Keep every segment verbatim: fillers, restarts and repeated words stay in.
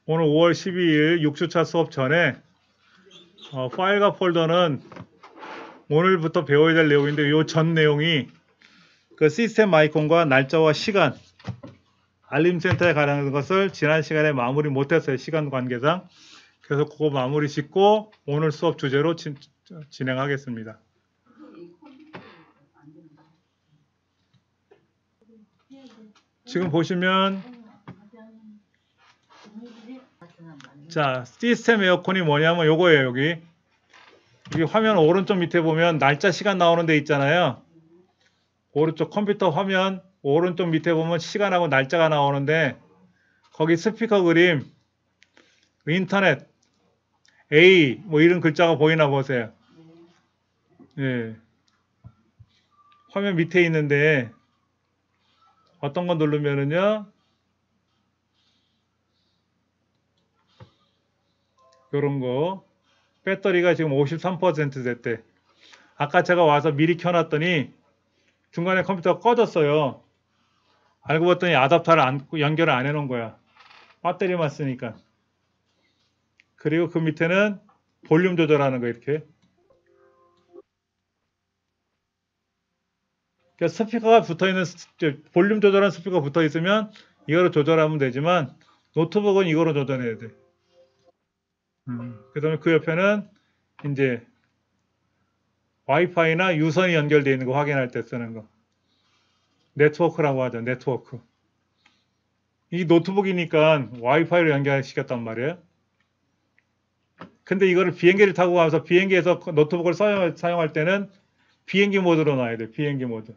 오늘 오월 십이일 육 주차 수업 전에 어, 파일과 폴더는 오늘부터 배워야 될 내용인데 이 전 내용이 그 시스템 아이콘과 날짜와 시간 알림센터에 관한 것을 지난 시간에 마무리 못했어요. 시간 관계상. 그래서 그거 마무리 짓고 오늘 수업 주제로 진, 진행하겠습니다. 지금 보시면 자 시스템 에어컨이 뭐냐면 요거예요. 여기 여기 화면 오른쪽 밑에 보면 날짜 시간 나오는 데 있잖아요. 오른쪽 컴퓨터 화면 오른쪽 밑에 보면 시간하고 날짜가 나오는데 거기 스피커 그림 인터넷 A 뭐 이런 글자가 보이나 보세요. 예. 화면 밑에 있는데 어떤 거 누르면은요 요런 거 배터리가 지금 오십삼 퍼센트 됐대. 아까 제가 와서 미리 켜놨더니 중간에 컴퓨터가 꺼졌어요. 알고 봤더니 아답터를 안, 연결을 안 해놓은 거야. 배터리만 쓰니까. 그리고 그 밑에는 볼륨 조절하는 거 이렇게. 그러니까 스피커가 붙어있는 볼륨 조절하는 스피커가 붙어있으면 이거로 조절하면 되지만 노트북은 이거로 조절해야 돼. 음, 그 다음에 그 옆에는 이제 와이파이나 유선이 연결되어 있는 거 확인할 때 쓰는 거. 네트워크라고 하죠. 네트워크. 이 노트북이니까 와이파이로 연결시켰단 말이에요. 근데 이거를 비행기를 타고 가면서 비행기에서 노트북을 사용, 사용할 때는 비행기 모드로 놔야 돼. 비행기 모드.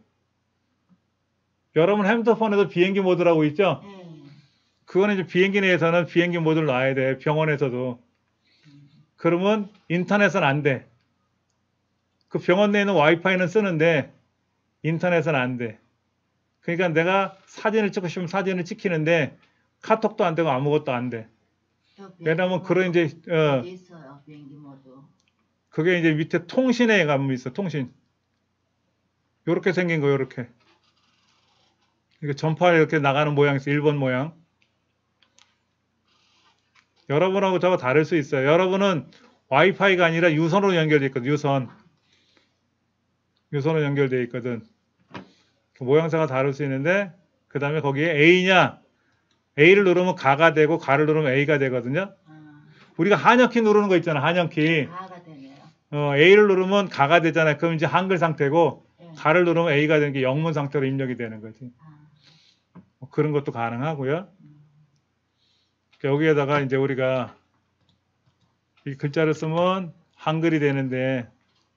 여러분 핸드폰에도 비행기 모드라고 있죠? 그거는 이제 비행기 내에서는 비행기 모드를 놔야 돼. 병원에서도. 그러면 인터넷은 안 돼. 그 병원 내에는 와이파이는 쓰는데 인터넷은 안 돼. 그러니까 내가 사진을 찍고 싶으면 사진을 찍히는데 카톡도 안 되고 아무것도 안 돼. 왜냐면 그런 이제 어 있어요, 비행기 모드. 그게 이제 밑에 통신에 가면 있어. 통신. 요렇게 생긴 거 요렇게. 이거 전파 이렇게 나가는 모양이 있어. 일 번 모양. 여러분하고 저거 다를 수 있어요. 여러분은 와이파이가 아니라 유선으로 연결되어 있거든. 유선. 유선으로 연결되어 있거든. 그 모양새가 다를 수 있는데 그 다음에 거기에 A냐 A를 누르면 가가 되고 가를 누르면 A가 되거든요. 아, 우리가 한영키 누르는 거 있잖아. 한영키. 가가 되네요. 어, A를 누르면 가가 되잖아요. 그럼 이제 한글 상태고 네. 가를 누르면 A가 되는 게 영문 상태로 입력이 되는 거지. 아, 뭐 그런 것도 가능하고요. 음. 여기에다가 이제 우리가 이 글자를 쓰면 한글이 되는데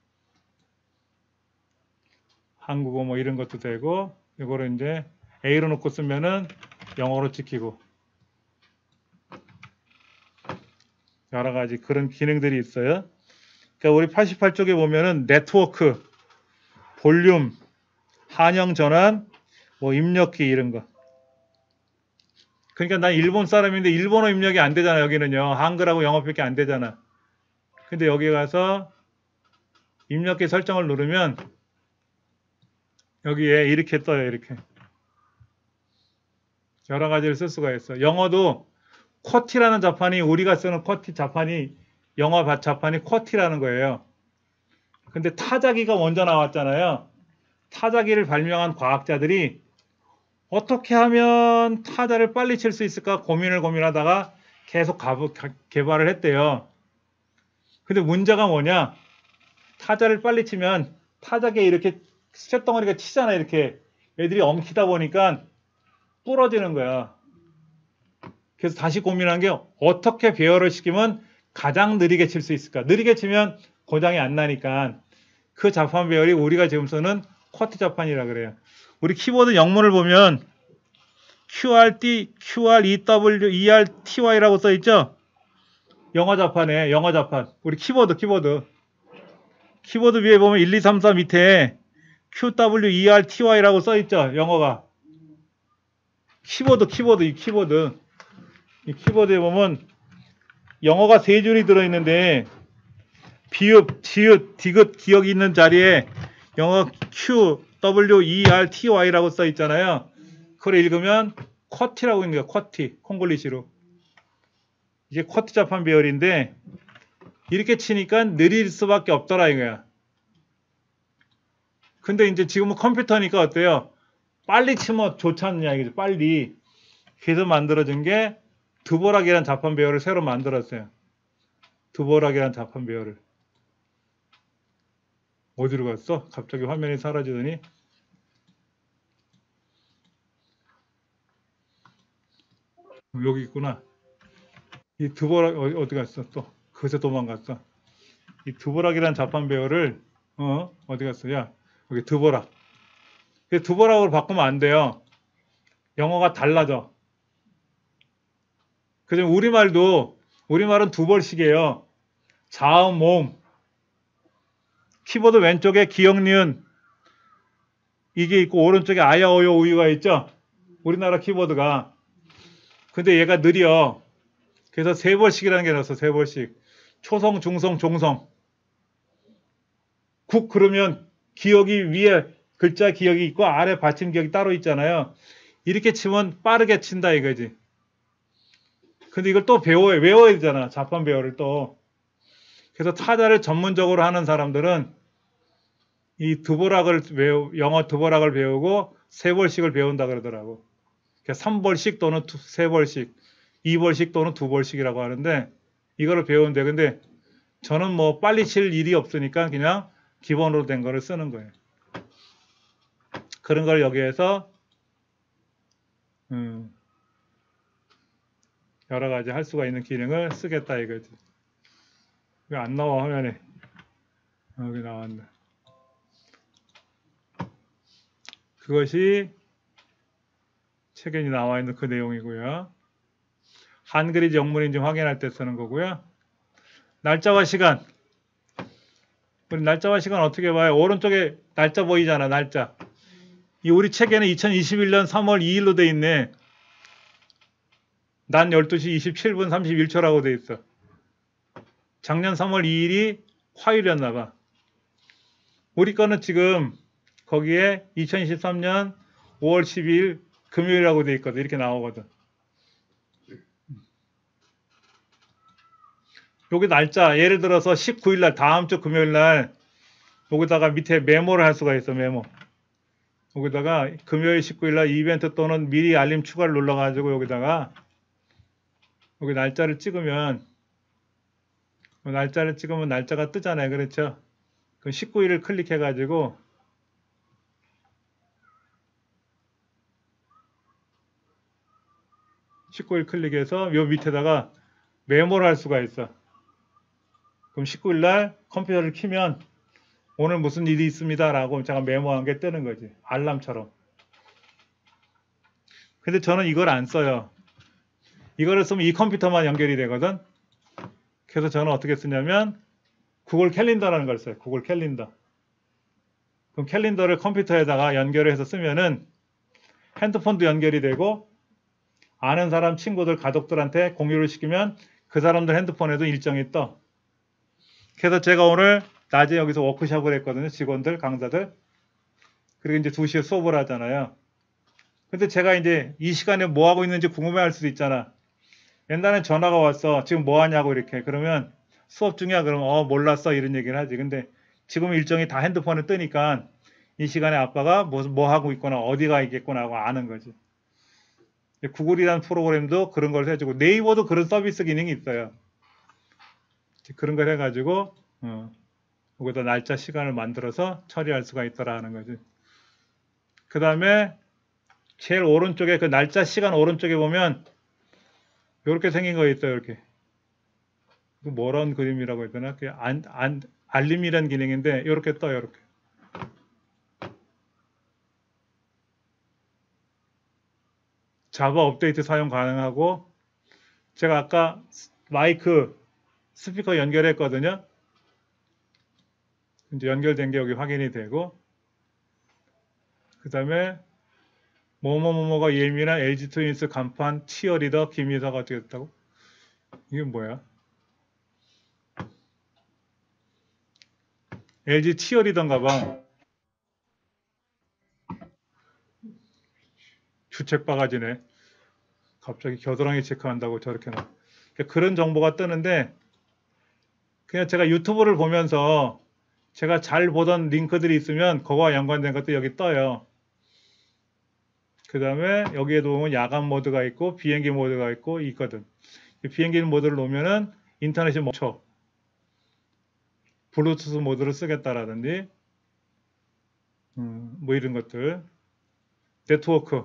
한국어 뭐 이런 것도 되고 이거를 이제 A로 놓고 쓰면은 영어로 찍히고 여러 가지 그런 기능들이 있어요. 그러니까 우리 팔십팔 쪽에 보면은 네트워크, 볼륨, 한영 전환, 뭐 입력키 이런 거. 그러니까 난 일본 사람인데 일본어 입력이 안 되잖아. 여기는요. 한글하고 영어밖에 안 되잖아. 근데 여기 가서 입력키 설정을 누르면 여기에 이렇게 떠요. 이렇게. 여러 가지를 쓸 수가 있어. 영어도 쿼티라는 자판이 우리가 쓰는 쿼티 자판이 영어 자판이 쿼티라는 거예요. 근데 타자기가 먼저 나왔잖아요. 타자기를 발명한 과학자들이 어떻게 하면 타자를 빨리 칠 수 있을까 고민을 고민하다가 계속 가부, 가, 개발을 했대요. 근데 문제가 뭐냐? 타자를 빨리 치면 타자기에 이렇게 쇳덩어리가 치잖아. 이렇게 애들이 엉키다 보니까 부러지는 거야. 그래서 다시 고민한 게 어떻게 배열을 시키면 가장 느리게 칠 수 있을까? 느리게 치면 고장이 안 나니까 그 자판 배열이 우리가 지금 쓰는 쿼티 자판이라 그래요. 우리 키보드 영문을 보면 큐알디, 큐알이더블유, 이알티와이라고 써 있죠? 영어 자판에 영어 자판. 우리 키보드 키보드. 키보드 위에 보면 일, 이, 삼, 사 밑에 큐더블유이알티와이라고 써 있죠? 영어가. 키보드 키보드 이 키보드. 이 키보드에 보면 영어가 세 줄이 들어있는데 비읍, 지읒, 디귿, 기억이 있는 자리에 영어 Q, W, E, R, T, Y라고 써 있잖아요. 그걸 읽으면 쿼티라고 있는 거야. 쿼티, 콩글리시로. 이게 쿼트 자판 배열인데 이렇게 치니까 느릴 수밖에 없더라 이거야. 근데 이제 지금은 컴퓨터니까 어때요? 빨리 치면 좋지 않냐 이거죠. 빨리. 그래서 만들어진 게 드보락이라는 자판 배열을 새로 만들었어요. 드보락이라는 자판 배열을. 어디로 갔어? 갑자기 화면이 사라지더니. 여기 있구나. 이 드보락 어, 어디 갔어? 또 그새 도망갔어. 이 드보락이라는 자판 배열을 어 어디 갔어? 야 여기 드보락. 이 드보락으로 바꾸면 안 돼요. 영어가 달라져. 그죠? 우리말도 우리말은 두 벌씩이에요. 자음, 모음. 키보드 왼쪽에 기역, 니은 이게 있고 오른쪽에 아야, 어요, 우유가 있죠? 우리나라 키보드가. 근데 얘가 느려. 그래서 세 벌씩이라는 게 나왔어. 세 벌씩. 초성, 중성, 종성. 국 그러면 기역이 위에 글자 기역이 있고 아래 받침 기역이 따로 있잖아요. 이렇게 치면 빠르게 친다 이거지. 근데 이걸 또 배워야 외워야 되잖아. 자판 배열을 또. 그래서 타자를 전문적으로 하는 사람들은 이 드보락을 외우, 영어 드보락을 배우고 세 벌씩을 배운다 그러더라고. 그러니까 삼 벌씩 또는 두, 세 벌씩, 이 벌씩 또는 두 벌씩이라고 하는데 이거를 배우는데 근데 저는 뭐 빨리 칠 일이 없으니까 그냥 기본으로 된 거를 쓰는 거예요. 그런 걸 여기에서 음, 여러 가지 할 수가 있는 기능을 쓰겠다 이거지. 왜 안 나와 화면에? 여기 나왔네. 그것이 책에 나와 있는 그 내용이고요. 한글인지 영문인지 확인할 때 쓰는 거고요. 날짜와 시간. 우리 날짜와 시간 어떻게 봐요? 오른쪽에 날짜 보이잖아, 날짜. 이 우리 책에는 이천이십일 년 삼월 이일로 돼 있네. 난 열두 시 이십칠 분 삼십일 초라고 돼 있어. 작년 삼월 이일이 화요일이었나 봐. 우리 거는 지금 거기에 이천이십삼 년 오월 십이일 금요일이라고 돼 있거든. 이렇게 나오거든. 여기 날짜 예를 들어서 십구일 날 다음 주 금요일 날 여기다가 밑에 메모를 할 수가 있어. 메모. 여기다가 금요일 십구일 날 이벤트 또는 미리 알림 추가를 눌러가지고 여기다가 여기 날짜를 찍으면 날짜를 찍으면 날짜가 뜨잖아요. 그렇죠? 그럼 십구일을 클릭해가지고 십구일 클릭해서 요 밑에다가 메모를 할 수가 있어. 그럼 십구일 날 컴퓨터를 키면 오늘 무슨 일이 있습니다 라고 제가 메모한 게 뜨는 거지. 알람처럼. 근데 저는 이걸 안 써요. 이거를 쓰면 이 컴퓨터만 연결이 되거든. 그래서 저는 어떻게 쓰냐면 구글 캘린더라는 걸 써요. 구글 캘린더. 그럼 캘린더를 컴퓨터에다가 연결을 해서 쓰면은 핸드폰도 연결이 되고 아는 사람, 친구들, 가족들한테 공유를 시키면 그 사람들 핸드폰에도 일정이 떠. 그래서 제가 오늘 낮에 여기서 워크숍을 했거든요. 직원들, 강사들. 그리고 이제 두 시에 수업을 하잖아요. 근데 제가 이제 이 시간에 뭐 하고 있는지 궁금해 할 수도 있잖아. 옛날엔 전화가 왔어. 지금 뭐 하냐고 이렇게. 그러면 수업 중이야. 그러면 어 몰랐어 이런 얘기를 하지. 근데 지금 일정이 다 핸드폰에 뜨니까 이 시간에 아빠가 뭐, 뭐 하고 있거나 어디가 있겠구나 하고 아는 거지. 구글이라는 프로그램도 그런 걸 해주고 네이버도 그런 서비스 기능이 있어요. 그런 걸 해가지고 어, 여기다 날짜 시간을 만들어서 처리할 수가 있더라 하는 거지. 그 다음에 제일 오른쪽에 그 날짜 시간 오른쪽에 보면 이렇게 생긴 거 있어요. 이렇게 뭐런 그림이라고 해야 되나? 그 안, 안, 알림이란 기능인데 이렇게 떠요. 이렇게. 자바 업데이트 사용 가능하고 제가 아까 마이크 스피커 연결했거든요. 이제 연결된 게 여기 확인이 되고 그 다음에 뭐뭐뭐뭐가 예민한 엘지 트윈스 간판 치어리더 김희서가 어떻게 됐다고? 이게 뭐야? 엘지 치어리더인가 봐. 주책 바가지네. 갑자기 겨드랑이 체크한다고 저렇게 나. 그런 정보가 뜨는데 그냥 제가 유튜브를 보면서 제가 잘 보던 링크들이 있으면 그거와 연관된 것도 여기 떠요. 그 다음에 여기에도 보면 야간 모드가 있고 비행기 모드가 있고 있거든. 비행기 모드를 놓으면은 인터넷이 멈춰. 블루투스 모드를 쓰겠다라든지 음, 뭐 이런 것들. 네트워크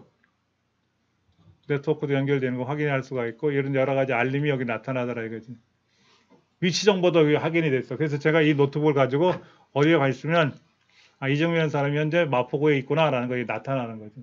네트워크도 연결되는 거 확인할 수가 있고 이런 여러 가지 알림이 여기 나타나더라 이거지. 위치 정보도 여기 확인이 됐어. 그래서 제가 이 노트북을 가지고 어디에 가 있으면 아, 이정민 사람이 현재 마포구에 있구나라는 것이 나타나는 거지.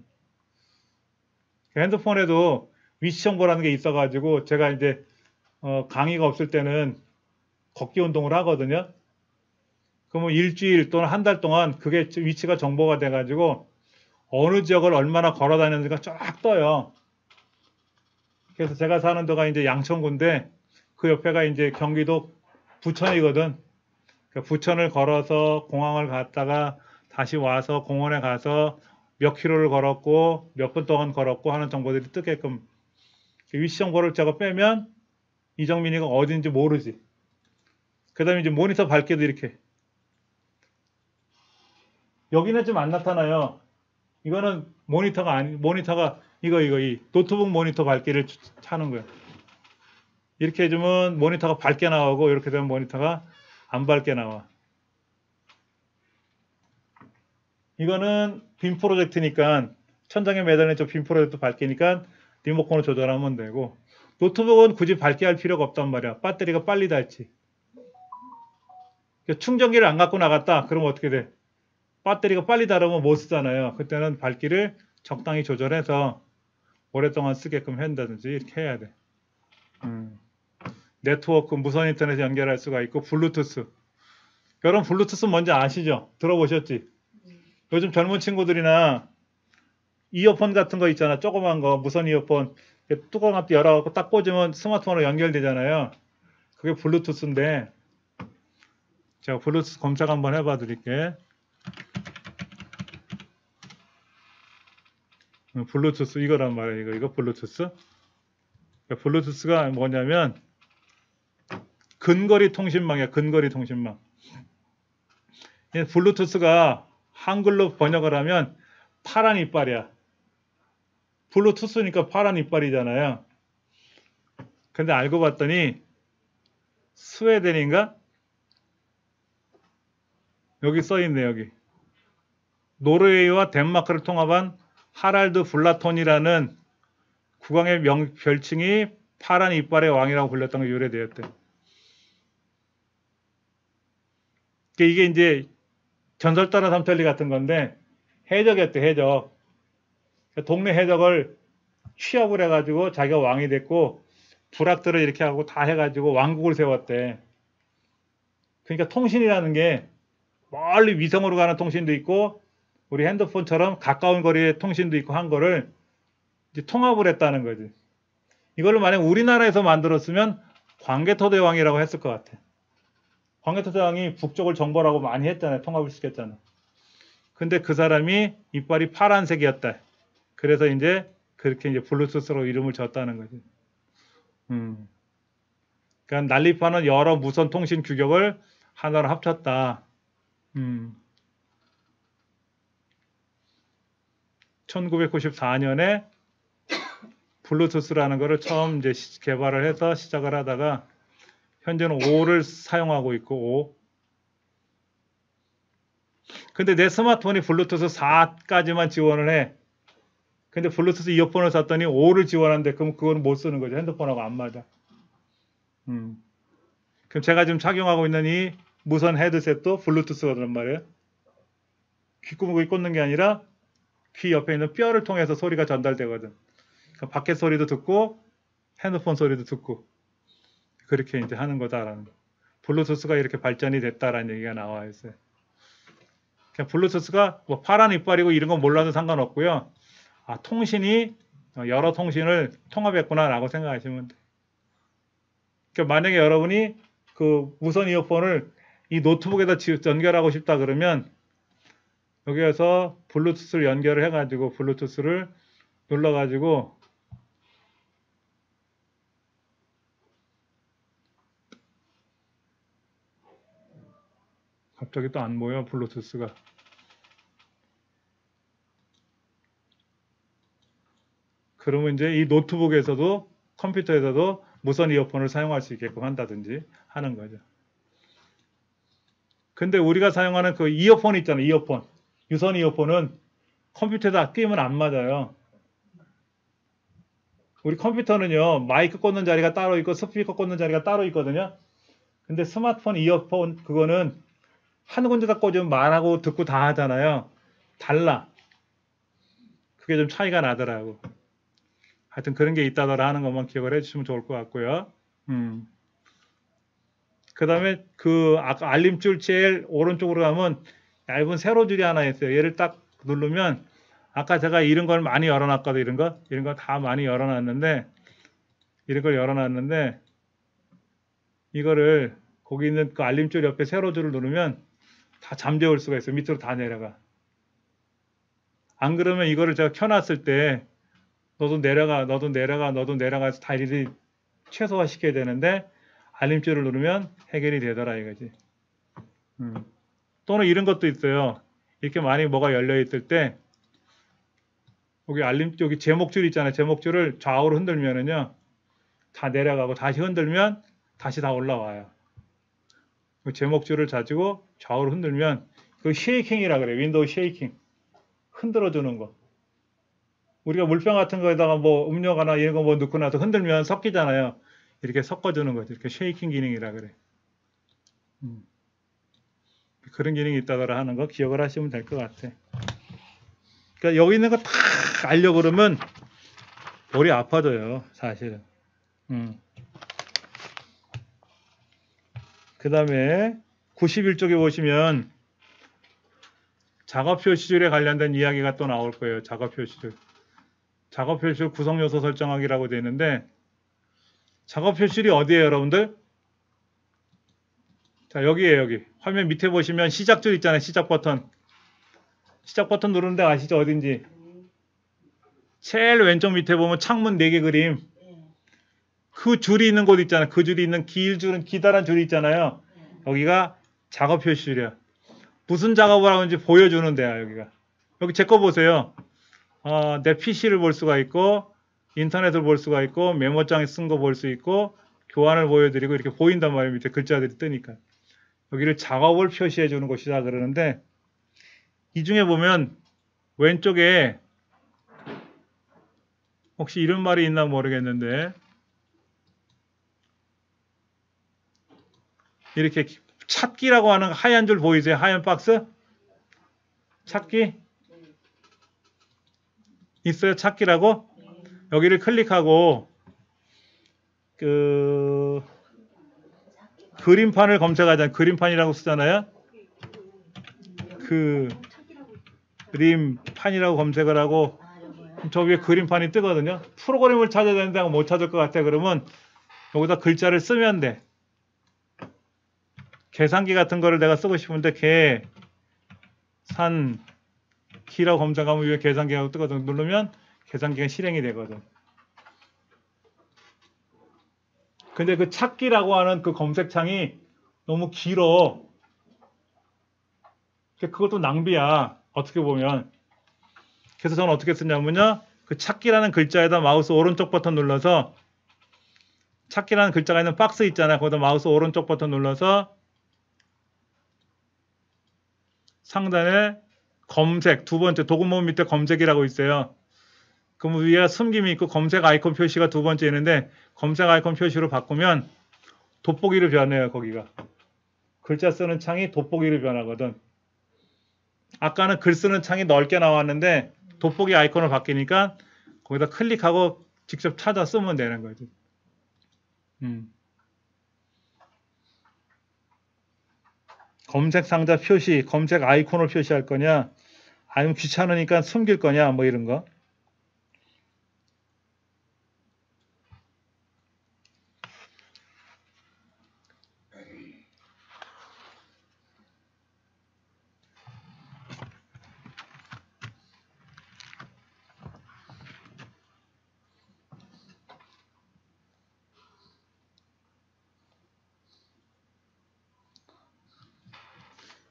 핸드폰에도 위치 정보라는 게 있어가지고 제가 이제 어, 강의가 없을 때는 걷기 운동을 하거든요. 그러면 일주일 또는 한 달 동안 그게 위치가 정보가 돼가지고 어느 지역을 얼마나 걸어 다녔는지가 쫙 떠요. 그래서 제가 사는 데가 이제 양천구인데 그 옆에가 이제 경기도 부천이거든. 그러니까 부천을 걸어서 공항을 갔다가 다시 와서 공원에 가서 몇 킬로를 걸었고 몇 분 동안 걸었고 하는 정보들이 뜨게끔 위치 정보를 제가 빼면 이정민이가 어딘지 모르지. 그 다음에 이제 모니터 밝기도 이렇게 여기는 좀 안 나타나요. 이거는 모니터가 아니 모니터가 이거 이거 이 노트북 모니터 밝기를 차는 거예요. 이렇게 해주면 모니터가 밝게 나오고 이렇게 되면 모니터가 안 밝게 나와. 이거는 빔 프로젝트니까 천장에 매달린 저 빔 프로젝트 밝기니까 리모컨으로 조절하면 되고 노트북은 굳이 밝게 할 필요가 없단 말이야. 배터리가 빨리 닳지. 충전기를 안 갖고 나갔다. 그러면 어떻게 돼? 배터리가 빨리 닳으면 못 쓰잖아요. 그때는 밝기를 적당히 조절해서 오랫동안 쓰게끔 한다든지 이렇게 해야 돼. 음. 네트워크 무선 인터넷에 연결할 수가 있고 블루투스. 여러분 블루투스 뭔지 아시죠? 들어보셨지? 요즘 젊은 친구들이나 이어폰 같은 거 있잖아. 조그만 거 무선 이어폰 뚜껑 앞에 열어갖고 딱 꽂으면 스마트폰으로 연결되잖아요. 그게 블루투스인데 제가 블루투스 검색 한번 해봐 드릴게. 블루투스 이거란 말이에요. 이거 이거 블루투스. 블루투스가 뭐냐면 근거리 통신망이야. 근거리 통신망. 블루투스가 한글로 번역을 하면 파란 이빨이야. 블루투스니까 파란 이빨이잖아요. 근데 알고 봤더니 스웨덴인가? 여기 써있네 여기. 노르웨이와 덴마크를 통합한 하랄드 블라톤이라는 국왕의 명, 별칭이 파란 이빨의 왕이라고 불렸던 게 유래되었대. 이게 이제 전설 따라 삼천리 같은 건데 해적이었대. 해적. 동네 해적을 취업을 해가지고 자기가 왕이 됐고 부락들을 이렇게 하고 다 해가지고 왕국을 세웠대. 그러니까 통신이라는 게 멀리 위성으로 가는 통신도 있고 우리 핸드폰처럼 가까운 거리의 통신도 있고 한 거를 이제 통합을 했다는 거지. 이걸로 만약 우리나라에서 만들었으면 광개토대왕이라고 했을 것 같아. 광개토대왕이 북쪽을 정벌하고 많이 했잖아요. 통합을 시켰잖아. 근데 그 사람이 이빨이 파란색이었다. 그래서 이제 그렇게 이제 블루투스로 이름을 졌다는 거지. 음. 그러니까 난립하는 여러 무선 통신 규격을 하나로 합쳤다. 음. 천구백구십사 년에 블루투스라는 거를 처음 이제 개발을 해서 시작을 하다가 현재는 오를 사용하고 있고 오. 근데 내 스마트폰이 블루투스 사까지만 지원을 해. 근데 블루투스 이어폰을 샀더니 오를 지원하는데 그럼 그거는 못 쓰는 거죠. 핸드폰하고 안 맞아. 음. 그럼 제가 지금 착용하고 있는 이 무선 헤드셋도 블루투스거든 말이에요. 귓구멍에 꽂는 게 아니라 귀 옆에 있는 뼈를 통해서 소리가 전달되거든. 그러니까 밖에 소리도 듣고 핸드폰 소리도 듣고 그렇게 이제 하는 거다라는 거. 블루투스가 이렇게 발전이 됐다라는 얘기가 나와 있어요. 그냥 블루투스가 뭐 파란 이빨이고 이런 건 몰라도 상관없고요. 아, 통신이 여러 통신을 통합했구나라고 생각하시면 돼요. 그러니까 만약에 여러분이 그 무선 이어폰을 이 노트북에다 연결하고 싶다 그러면 여기에서 블루투스를 연결을 해가지고 블루투스를 눌러가지고 갑자기 또 안 모여 블루투스가. 그러면 이제 이 노트북에서도 컴퓨터에서도 무선 이어폰을 사용할 수 있게끔 한다든지 하는 거죠. 근데 우리가 사용하는 그 이어폰 있잖아요. 이어폰. 유선 이어폰은 컴퓨터에다 끼면 안 맞아요. 우리 컴퓨터는요. 마이크 꽂는 자리가 따로 있고 스피커 꽂는 자리가 따로 있거든요. 근데 스마트폰 이어폰 그거는 한 군데다 꽂으면 말하고 듣고 다 하잖아요. 달라. 그게 좀 차이가 나더라고. 하여튼 그런 게 있다더라 하는 것만 기억을 해주시면 좋을 것 같고요. 음. 그 다음에 그 아까 알림줄 제일 오른쪽으로 가면 얇은 세로줄이 하나 있어요. 얘를 딱 누르면 아까 제가 이런 걸 많이 열어놨거든. 이런 거 이런 거 다 많이 열어놨는데 이런 걸 열어놨는데 이거를 거기 있는 그 알림줄 옆에 세로줄을 누르면 다 잠재울 수가 있어요. 밑으로 다 내려가. 안 그러면 이거를 제가 켜놨을 때 너도 내려가, 너도 내려가, 너도 내려가서 다 일일이 최소화 시켜야 되는데 알림줄을 누르면 해결이 되더라 이거지. 음. 또는 이런 것도 있어요. 이렇게 많이 뭐가 열려 있을 때 여기 알림 여기 제목줄 있잖아요. 제목줄을 좌우로 흔들면은요 다 내려가고 다시 흔들면 다시 다 올라와요. 그 제목줄을 가지고 좌우로 흔들면 그 쉐이킹이라 그래요. 윈도우 쉐이킹. 흔들어 주는 거. 우리가 물병 같은 거에다가 뭐 음료가나 이런 거 뭐 넣고 나서 흔들면 섞이잖아요. 이렇게 섞어주는 거죠. 이렇게 쉐이킹 기능이라 그래. 음. 그런 기능이 있다더라 하는 거 기억을 하시면 될 것 같아. 그러니까 여기 있는 거 다 알려 그러면 머리 아파져요, 사실은. 음. 그 다음에 구십일 쪽에 보시면 작업 표시줄에 관련된 이야기가 또 나올 거예요. 작업 표시줄. 작업 표시줄 구성 요소 설정하기라고 되어 있는데 작업 표시줄이 어디에요, 여러분들? 자, 여기에요, 여기. 화면 밑에 보시면 시작줄 있잖아요. 시작 버튼. 시작 버튼 누르는 데 아시죠? 어딘지. 제일 왼쪽 밑에 보면 창문 네 개 그림. 그 줄이 있는 곳 있잖아요. 그 줄이 있는 길 줄은 기다란 줄이 있잖아요. 여기가 작업 표시줄이야. 무슨 작업을 하는지 보여주는 데야, 여기가. 여기 제 거 보세요. 어, 내 피시를 볼 수가 있고 인터넷을 볼 수가 있고 메모장에 쓴 거 볼 수 있고 교환을 보여드리고 이렇게 보인단 말이에요. 밑에 글자들이 뜨니까. 여기를 작업을 표시해 주는 곳이다 그러는데 이 중에 보면 왼쪽에 혹시 이런 말이 있나 모르겠는데 이렇게 찾기라고 하는 하얀 줄 보이세요? 하얀 박스? 찾기? 있어요? 찾기라고? 여기를 클릭하고 그 그림판을 검색하잖아요. 그림판이라고 쓰잖아요. 그 그림판이라고 검색을 하고 저 위에 그림판이 뜨거든요. 프로그램을 찾아야 되는데 못 찾을 것 같아. 그러면 여기다 글자를 쓰면 돼. 계산기 같은 거를 내가 쓰고 싶은데 계산기라고 검색하면 위에 계산기라고 뜨거든. 누르면 계산기가 실행이 되거든. 근데 그 찾기라고 하는 그 검색창이 너무 길어. 그것도 낭비야. 어떻게 보면. 그래서 저는 어떻게 쓰냐면요. 그 찾기라는 글자에다 마우스 오른쪽 버튼 눌러서 찾기라는 글자가 있는 박스 있잖아요. 거기다 마우스 오른쪽 버튼 눌러서 상단에 검색 두 번째 도구모 밑에 검색이라고 있어요. 그럼 위에 숨김이 있고 검색 아이콘 표시가 두 번째 있는데 검색 아이콘 표시로 바꾸면 돋보기로 변해요. 거기가. 글자 쓰는 창이 돋보기로 변하거든. 아까는 글 쓰는 창이 넓게 나왔는데 돋보기 아이콘을 바뀌니까 거기다 클릭하고 직접 찾아 쓰면 되는 거지. 음. 검색 상자 표시, 검색 아이콘을 표시할 거냐, 아니면 귀찮으니까 숨길 거냐, 뭐 이런 거.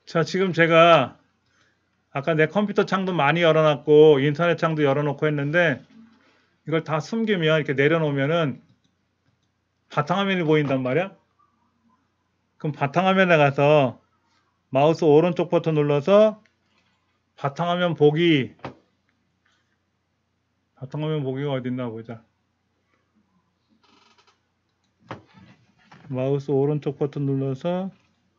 자, 지금 제가 아까 내 컴퓨터 창도 많이 열어놨고 인터넷 창도 열어놓고 했는데 이걸 다 숨기면 이렇게 내려놓으면은 바탕화면이 보인단 말이야. 그럼 바탕화면에 가서 마우스 오른쪽 버튼 눌러서 바탕화면 보기, 바탕화면 보기가 어딨나 보자. 마우스 오른쪽 버튼 눌러서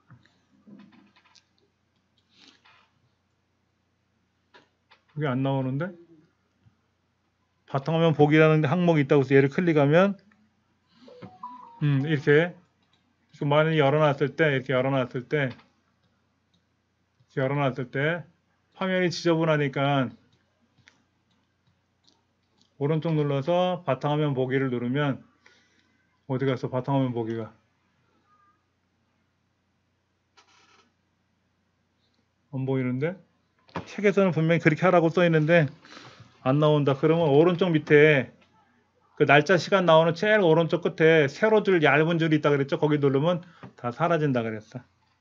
이게 안 나오는데? 바탕화면 보기라는 항목이 있다고 해서 얘를 클릭하면 음 이렇게 많이 열어놨을 때 이렇게 열어놨을 때 이렇게 열어놨을 때 화면이 지저분하니까 오른쪽 눌러서 바탕화면 보기를 누르면 어디 갔어? 바탕화면 보기가 안 보이는데? 책에서는 분명히 그렇게 하라고 써 있는데 안 나온다. 그러면 오른쪽 밑에 그 날짜 시간 나오는 제일 오른쪽 끝에 세로 줄 얇은 줄이 있다 그랬죠? 거기 누르면 다 사라진다 그랬어.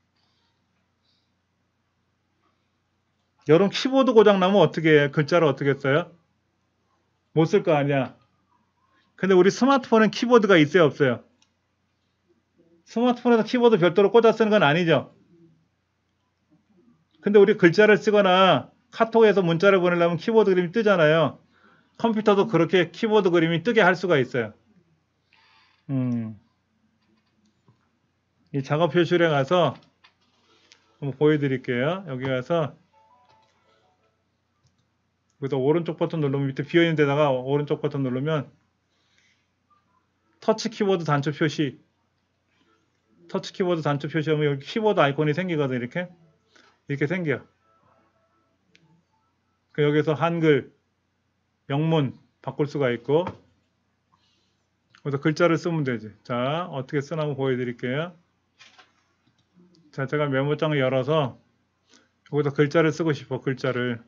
여러분 키보드 고장 나면 어떻게 해? 글자를 어떻게 써요? 못 쓸 거 아니야. 근데 우리 스마트폰은 키보드가 있어요, 없어요? 스마트폰에서 키보드 별도로 꽂아 쓰는 건 아니죠? 근데 우리 글자를 쓰거나 카톡에서 문자를 보내려면 키보드 그림이 뜨잖아요. 컴퓨터도 그렇게 키보드 그림이 뜨게 할 수가 있어요. 음. 이 작업 표시에 가서 한번 보여드릴게요. 여기 가서 여기서 오른쪽 버튼 누르면 밑에 비어있는 데다가 오른쪽 버튼 누르면 터치 키보드 단추 표시 터치 키보드 단추 표시하면 여기 키보드 아이콘이 생기거든. 이렇게 이렇게 생겨. 그 여기서 한글 영문 바꿀 수가 있고 그래서 글자를 쓰면 되지. 자, 어떻게 쓰나 한번 보여드릴게요. 자, 제가 메모장을 열어서 여기서 글자를 쓰고 싶어. 글자를.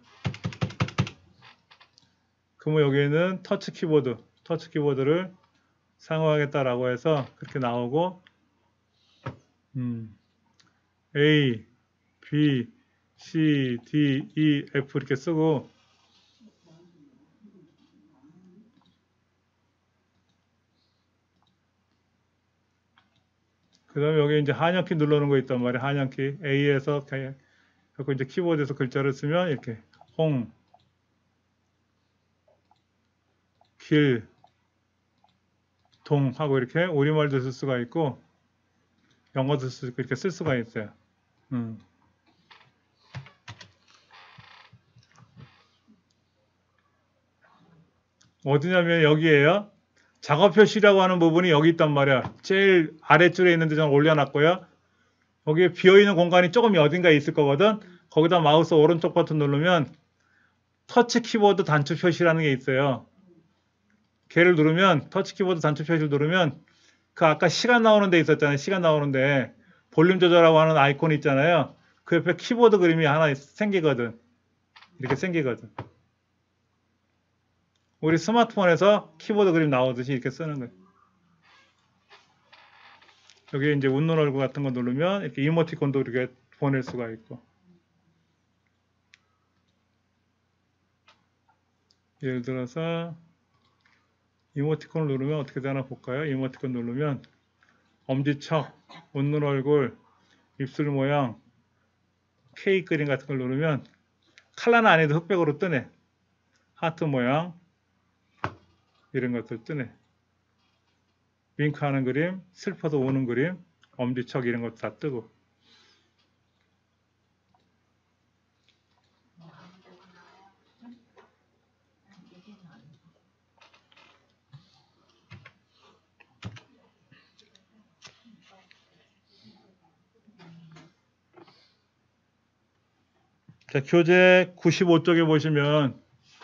그러면 여기에는 터치 키보드, 터치 키보드를 사용하겠다라고 해서 그렇게 나오고 음, A, B, C, D, E, F 이렇게 쓰고 그 다음에 여기 이제 한영키 누르는 거 있단 말이야. 한영키 A에서 그리고 이제 키보드에서 글자를 쓰면 이렇게 홍, 길, 동 하고 이렇게 우리말도 쓸 수가 있고 영어도 쓸 수 있고 이렇게 쓸 수가 있어요. 음. 어디냐면 여기에요. 작업 표시라고 하는 부분이 여기 있단 말이야. 제일 아래줄에 있는데 저는 올려놨고요. 여기에 비어있는 공간이 조금 어딘가에 있을 거거든. 거기다 마우스 오른쪽 버튼 누르면 터치 키보드 단추 표시라는 게 있어요. 걔를 누르면 터치 키보드 단추 표시를 누르면 그 아까 시간 나오는 데 있었잖아요. 시간 나오는데 볼륨 조절하고 하는 아이콘이 있잖아요. 그 옆에 키보드 그림이 하나 생기거든. 이렇게 생기거든. 우리 스마트폰에서 키보드 그림 나오듯이 이렇게 쓰는 거예요. 여기 이제 웃는 얼굴 같은 거 누르면 이렇게 이모티콘도 이렇게 보낼 수가 있고. 예를 들어서 이모티콘을 누르면 어떻게 되나 볼까요? 이모티콘 누르면 엄지척, 웃는 얼굴, 입술 모양, 케이크 그림 같은 걸 누르면 칼라는 안 해도 흑백으로 뜨네. 하트 모양 이런 것들 뜨네. 윙크하는 그림, 슬퍼서 우는 그림, 엄지척 이런 것도 다 뜨고. 자, 교재 구십오 쪽에 보시면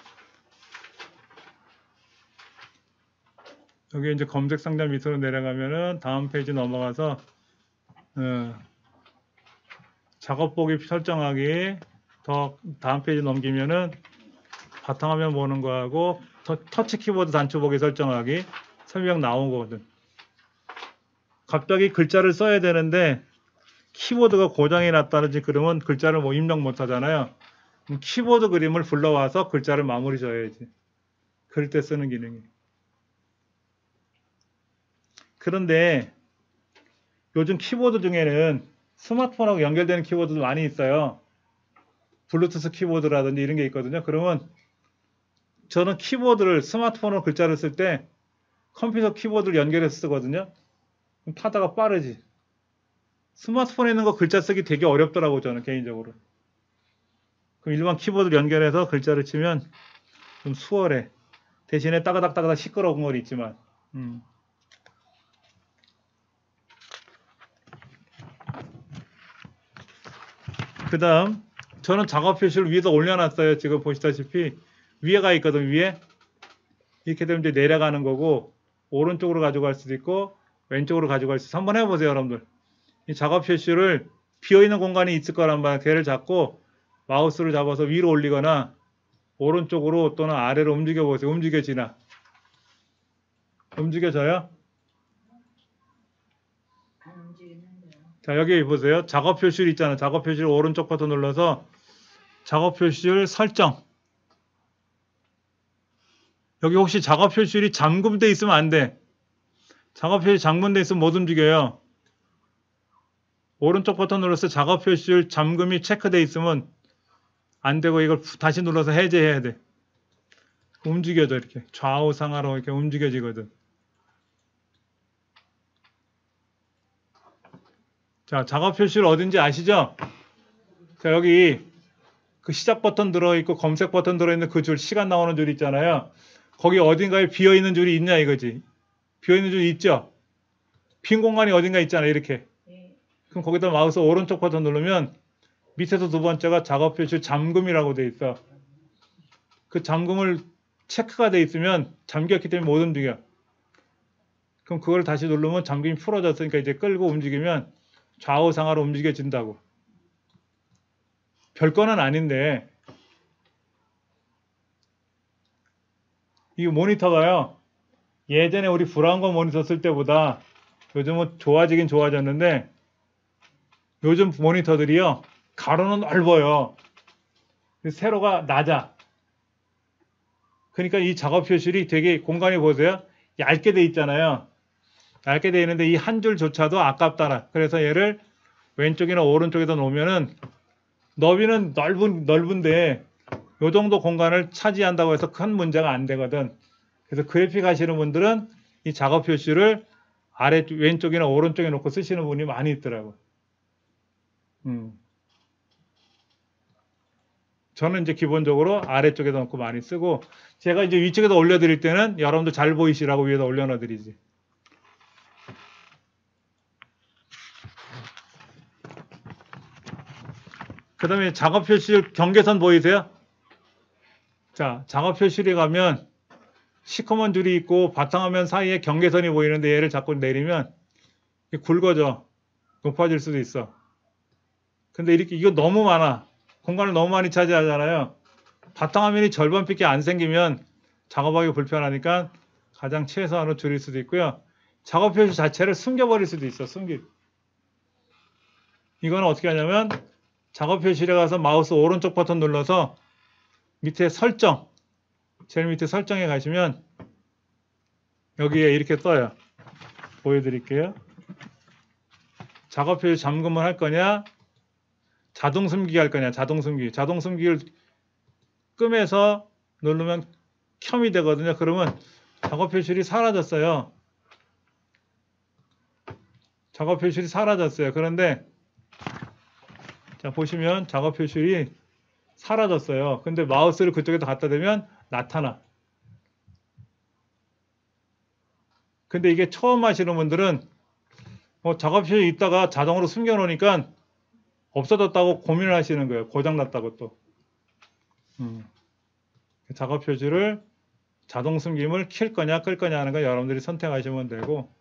여기 이제 검색 상자 밑으로 내려가면은 다음 페이지 넘어가서 어, 작업 보기 설정하기 더 다음 페이지 넘기면은 바탕화면 보는 거하고 터, 터치 키보드 단추 보기 설정하기 설명 나온 거거든. 갑자기 글자를 써야 되는데 키보드가 고장이 났다든지 그러면 글자를 뭐 입력 못 하잖아요. 그럼 키보드 그림을 불러와서 글자를 마무리 져야지. 그럴 때 쓰는 기능이. 그런데 요즘 키보드 중에는 스마트폰하고 연결되는 키보드도 많이 있어요. 블루투스 키보드라든지 이런 게 있거든요. 그러면 저는 키보드를 스마트폰으로 글자를 쓸 때 컴퓨터 키보드를 연결해서 쓰거든요. 그럼 타다가 빠르지. 스마트폰에 있는 거 글자 쓰기 되게 어렵더라고 저는 개인적으로. 그럼 일반 키보드를 연결해서 글자를 치면 좀 수월해. 대신에 따가닥따가닥 시끄러운 건 있지만. 음. 그 다음 저는 작업 표시를 위에다 올려놨어요. 지금 보시다시피 위에가 있거든. 위에 이렇게 되면 이제 내려가는 거고 오른쪽으로 가져갈 수도 있고 왼쪽으로 가져갈 수 있어. 한번 해보세요 여러분들. 이 작업 표시를 비어있는 공간이 있을 거란 말이야. 걔를 잡고 마우스를 잡아서 위로 올리거나 오른쪽으로 또는 아래로 움직여 보세요. 움직여지나? 움직여져요? 안 움직이는데요. 자 여기 보세요. 작업 표시를 있잖아. 작업 표시를 오른쪽 버튼 눌러서 작업 표시를 설정. 여기 혹시 작업 표시율이 잠금돼 있으면 안 돼. 작업 표시 잠금돼 있으면 못 움직여요. 오른쪽 버튼 눌러서 작업 표시율 잠금이 체크돼 있으면 안 되고 이걸 다시 눌러서 해제해야 돼. 움직여져 이렇게 좌우 상하로 이렇게 움직여지거든. 자 작업 표시율 어딘지 아시죠? 자 여기 그 시작 버튼 들어있고 검색 버튼 들어있는 그 줄 시간 나오는 줄 있잖아요. 거기 어딘가에 비어있는 줄이 있냐 이거지. 비어있는 줄 있죠? 빈 공간이 어딘가 있잖아 이렇게. 네. 그럼 거기다 마우스 오른쪽 버튼 누르면 밑에서 두 번째가 작업 표시 잠금이라고 돼 있어. 그 잠금을 체크가 돼 있으면 잠겼기 때문에 못 움직여. 그럼 그걸 다시 누르면 잠금이 풀어졌으니까 이제 끌고 움직이면 좌우 상하로 움직여진다고. 별거는 아닌데 이 모니터가요. 예전에 우리 브라운관 모니터 쓸 때보다 요즘은 좋아지긴 좋아졌는데 요즘 모니터들이요. 가로는 넓어요. 세로가 낮아. 그러니까 이 작업 표실이 되게 공간이 보세요. 얇게 돼 있잖아요. 얇게 돼 있는데 이 한 줄조차도 아깝다라. 그래서 얘를 왼쪽이나 오른쪽에다 놓으면은 너비는 넓은 넓은데 요 정도 공간을 차지한다고 해서 큰 문제가 안 되거든. 그래서 그래픽 하시는 분들은 이 작업 표시를 아래 왼쪽이나 오른쪽에 놓고 쓰시는 분이 많이 있더라고. 음. 저는 이제 기본적으로 아래쪽에다 놓고 많이 쓰고 제가 이제 위쪽에다 올려드릴 때는 여러분들 잘 보이시라고 위에다 올려놔드리지. 그 다음에 작업 표시 경계선 보이세요? 자, 작업 표시에 가면 시커먼 줄이 있고 바탕화면 사이에 경계선이 보이는데 얘를 자꾸 내리면 굵어져. 높아질 수도 있어. 근데 이렇게 이거 너무 많아. 공간을 너무 많이 차지하잖아요. 바탕화면이 절반밖에 안 생기면 작업하기 불편하니까 가장 최소한으로 줄일 수도 있고요. 작업 표시 자체를 숨겨버릴 수도 있어. 숨기. 이거는 어떻게 하냐면 작업 표시에 가서 마우스 오른쪽 버튼 눌러서 밑에 설정, 제일 밑에 설정에 가시면 여기에 이렇게 떠요. 보여드릴게요. 작업 표시 잠금을 할 거냐, 자동 숨기기 할 거냐, 자동 숨기기. 자동 숨기기를 끄면서 누르면 켬이 되거든요. 그러면 작업 표시이 사라졌어요. 작업 표시이 사라졌어요. 그런데 자 보시면 작업 표시이 사라졌어요. 근데 마우스를 그쪽에다 갖다 대면 나타나. 근데 이게 처음 하시는 분들은 뭐 작업 표시 있다가 자동으로 숨겨 놓으니까 없어졌다고 고민을 하시는 거예요. 고장났다고 또. 음. 작업 표시를 자동 숨김을 킬 거냐 끌 거냐 하는 거 여러분들이 선택하시면 되고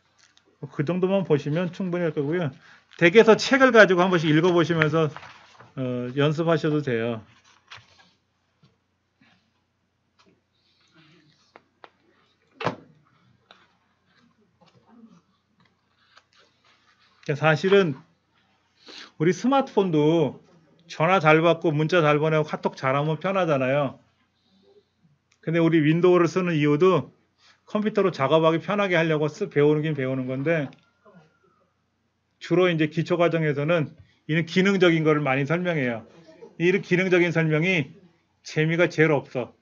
그 정도만 보시면 충분히 할 거고요. 댁에서 책을 가지고 한 번씩 읽어보시면서 어, 연습하셔도 돼요. 사실은 우리 스마트폰도 전화 잘 받고 문자 잘 보내고 카톡 잘하면 편하잖아요. 근데 우리 윈도우를 쓰는 이유도 컴퓨터로 작업하기 편하게 하려고 쓰, 배우긴 배우는 건데, 주로 이제 기초 과정에서는 이런 기능적인 거를 많이 설명해요. 이런 기능적인 설명이 재미가 제일 없어.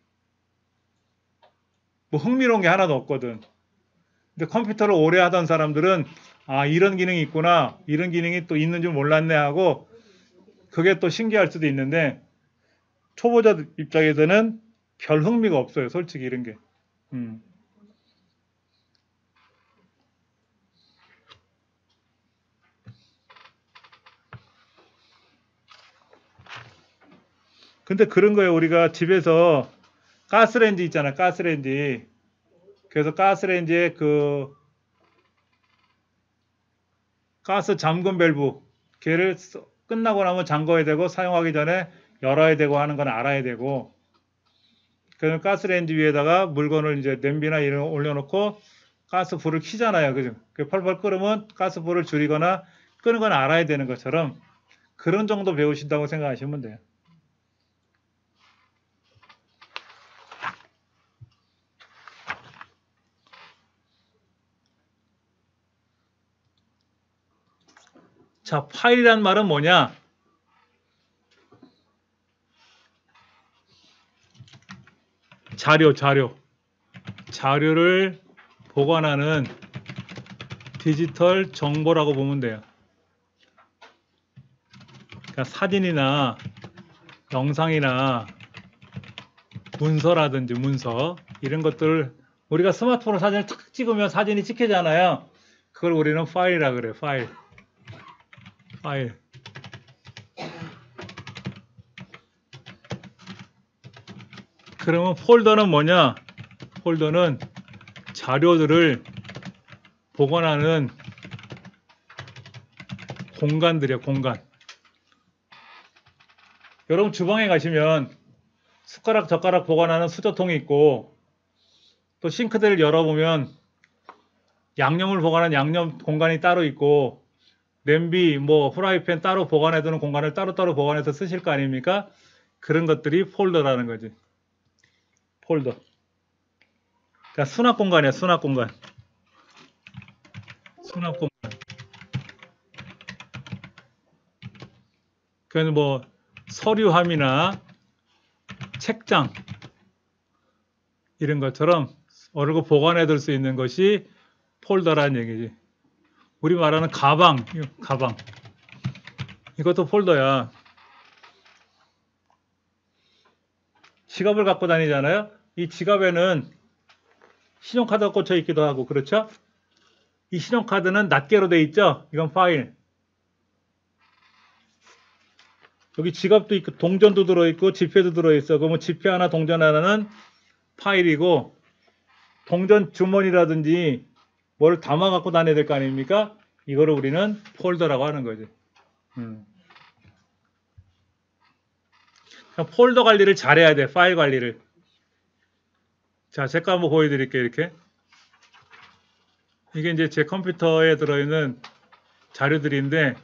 뭐 흥미로운 게 하나도 없거든. 근데 컴퓨터를 오래 하던 사람들은 아, 이런 기능이 있구나, 이런 기능이 또 있는 줄 몰랐네 하고 그게 또 신기할 수도 있는데, 초보자 입장에서는 별 흥미가 없어요, 솔직히 이런 게. 음. 근데 그런 거예요. 우리가 집에서 가스레인지 있잖아, 가스레인지. 그래서 가스레인지에 그 가스 잠금 밸브, 걔를 써- 끝나고 나면 잠궈야 되고 사용하기 전에 열어야 되고 하는 건 알아야 되고, 그래서 가스레인지 위에다가 물건을 이제 냄비나 이런 거 올려놓고 가스 불을 켜잖아요. 그죠? 그 펄펄 끓으면 가스 불을 줄이거나 끄는 건 알아야 되는 것처럼 그런 정도 배우신다고 생각하시면 돼요. 자, 파일이란 말은 뭐냐? 자료, 자료. 자료를 보관하는 디지털 정보라고 보면 돼요. 그러니까 사진이나 영상이나 문서라든지 문서 이런 것들을 우리가 스마트폰으로 사진을 탁 찍으면 사진이 찍히잖아요. 그걸 우리는 파일이라 그래요. 파일. 파일. 그러면 폴더는 뭐냐? 폴더는 자료들을 보관하는 공간들이에요. 공간. 여러분 주방에 가시면 숟가락 젓가락 보관하는 수저통이 있고, 또 싱크대를 열어보면 양념을 보관하는 양념 공간이 따로 있고, 냄비, 뭐 후라이팬 따로 보관해두는 공간을 따로따로 보관해서 쓰실 거 아닙니까? 그런 것들이 폴더라는 거지. 폴더. 그러니까 수납 공간이야, 수납 공간. 수납 공간. 그래서 뭐 서류함이나 책장 이런 것처럼 어느 거 보관해둘 수 있는 것이 폴더라는 얘기지. 우리 말하는 가방, 가방. 이것도 폴더야. 지갑을 갖고 다니잖아요. 이 지갑에는 신용카드가 꽂혀 있기도 하고, 그렇죠? 이 신용카드는 낱개로 돼 있죠. 이건 파일. 여기 지갑도 있고 동전도 들어있고 지폐도 들어있어. 그러면 지폐 하나 동전 하나는 파일이고, 동전 주머니라든지 뭘 담아 갖고 다녀야 될 거 아닙니까? 이거를 우리는 폴더라고 하는 거지. 음. 폴더 관리를 잘해야 돼. 파일 관리를. 자, 제가 한번 보여드릴게요. 이렇게. 이게 이제 제 컴퓨터에 들어있는 자료들인데,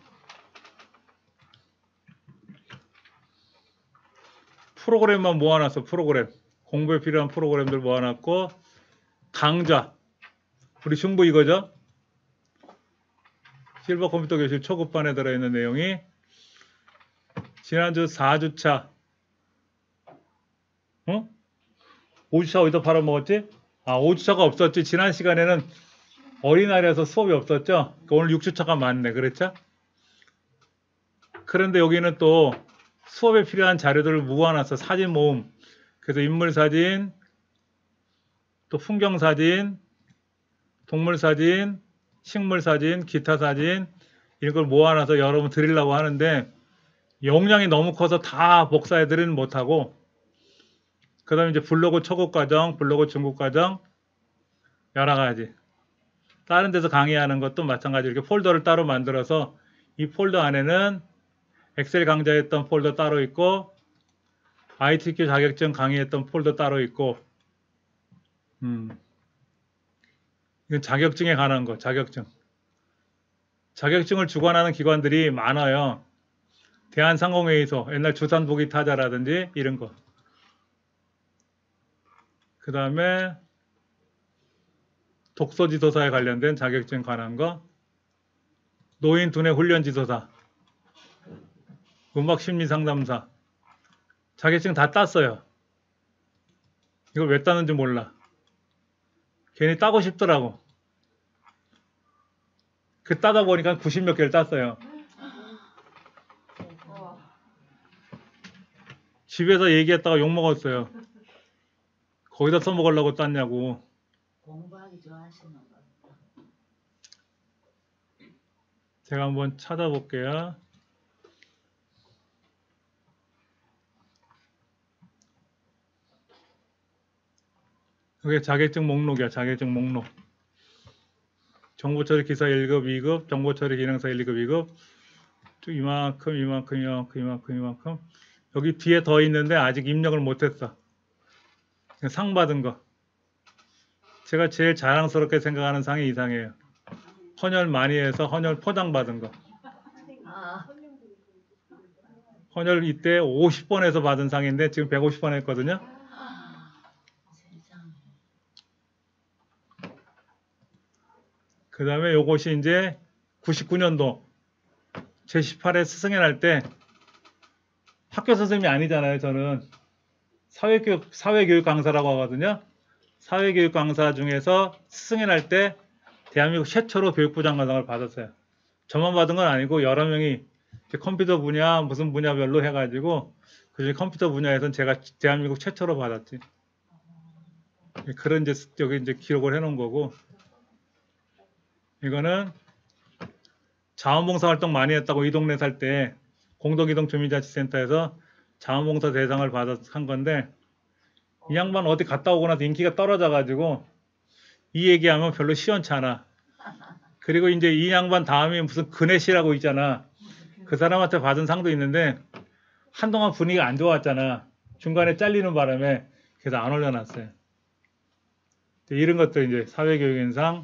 프로그램만 모아놨어. 프로그램. 공부에 필요한 프로그램들 모아놨고, 강좌. 우리 중부 이거죠? 실버 컴퓨터 교실 초급반에 들어있는 내용이 지난주 사 주차. 어? 오 주차 어디서 팔아먹었지? 아, 오 주차가 없었지. 지난 시간에는 어린아이라서 수업이 없었죠? 그러니까 오늘 육 주차가 많네. 그랬죠? 그런데 여기는 또 수업에 필요한 자료들을 모아놨어. 사진 모음. 그래서 인물사진, 또 풍경사진, 동물사진, 식물사진, 기타사진 이런 걸 모아놔서 여러분 드리려고 하는데, 용량이 너무 커서 다 복사해드리는 못하고, 그 다음에 이제 블로그 초급과정, 블로그 중급과정 여러 가지. 다른 데서 강의하는 것도 마찬가지로 이렇게 폴더를 따로 만들어서 이 폴더 안에는 엑셀 강좌했던 폴더 따로 있고 아이티큐 자격증 강의했던 폴더 따로 있고 음. 이건 자격증에 관한 거, 자격증. 자격증을 주관하는 기관들이 많아요. 대한상공회의소, 옛날 주산보기 타자라든지 이런 거. 그 다음에 독서지도사에 관련된 자격증 관한 거. 노인 두뇌 훈련지도사, 음악심리상담사. 자격증 다 땄어요. 이걸 왜 따는지 몰라. 괜히 따고 싶더라고. 그 따다 보니까 구십 몇 개를 땄어요. 집에서 얘기했다가 욕 먹었어요. 거기다 써먹으려고 땄냐고. 공부하기 좋아하시는 거. 제가 한번 찾아볼게요. 이게 자격증 목록이야. 자격증 목록. 정보처리 기사 일 급, 이 급, 정보처리 기능사 일, 이 급, 이 급. 쭉 이만큼, 이만큼, 이만큼, 이만큼, 이만큼. 여기 뒤에 더 있는데 아직 입력을 못했어. 상 받은 거. 제가 제일 자랑스럽게 생각하는 상이 이 상이에요. 헌혈 많이 해서 헌혈 포장 받은 거. 아, 헌혈 이때 오십 번에서 받은 상인데 지금 백오십 번 했거든요. 세상에. 그 다음에 요것이 이제 구십구 년도 제십팔 회 스승회 날 때 학교 선생님이 아니잖아요. 저는 사회교육, 사회교육 강사라고 하거든요. 사회교육 강사 중에서 스승회 날 때 대한민국 최초로 교육부 장관상을 받았어요. 저만 받은 건 아니고 여러 명이 컴퓨터 분야 무슨 분야별로 해가지고 그중에 컴퓨터 분야에서는 제가 대한민국 최초로 받았지. 그런 이제 여기 이제 기록을 해놓은 거고, 이거는 자원봉사 활동 많이 했다고 이 동네 살 때 공동이동 주민자치센터에서 자원봉사 대상을 받아서 한 건데, 이 양반 어디 갔다 오고 나서 인기가 떨어져가지고 이 얘기하면 별로 시원치 않아. 그리고 이제 이 양반 다음에 무슨 근혜씨라고 있잖아. 그 사람한테 받은 상도 있는데 한동안 분위기가 안 좋았잖아. 중간에 잘리는 바람에. 그래서 안 올려놨어요. 이런 것도 이제 사회교육인상.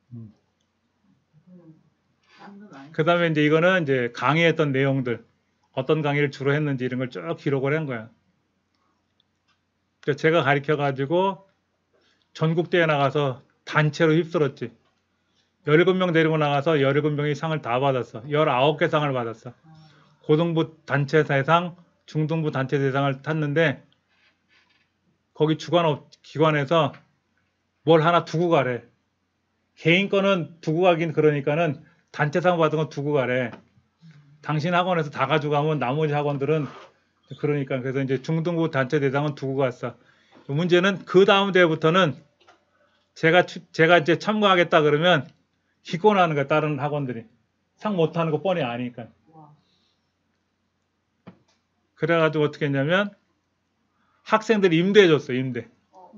그 다음에 이제 이거는 이제 강의했던 내용들, 어떤 강의를 주로 했는지 이런 걸 쭉 기록을 한 거야. 제가 가르쳐 가지고 전국대회 나가서 단체로 휩쓸었지. 열일곱 명 데리고 나가서 열일곱 명이 상을 다 받았어. 열아홉 개 상을 받았어. 고등부 단체 대상, 중등부 단체 대상을 탔는데 거기 주관업 기관에서 뭘 하나 두고 가래. 개인 거는 두고 가긴 그러니까는 단체상 받은 건 두고 가래. 당신 학원에서 다 가져가면 나머지 학원들은 그러니까 그래서 이제 중등부 단체 대상은 두고 갔어. 문제는 그 다음 대회부터는 제가 추, 제가 이제 참가하겠다 그러면 기권하는 거야. 다른 학원들이 상 못하는 거 뻔히 아니까. 그래가지고 어떻게 했냐면 학생들이 임대해줬어. 임대.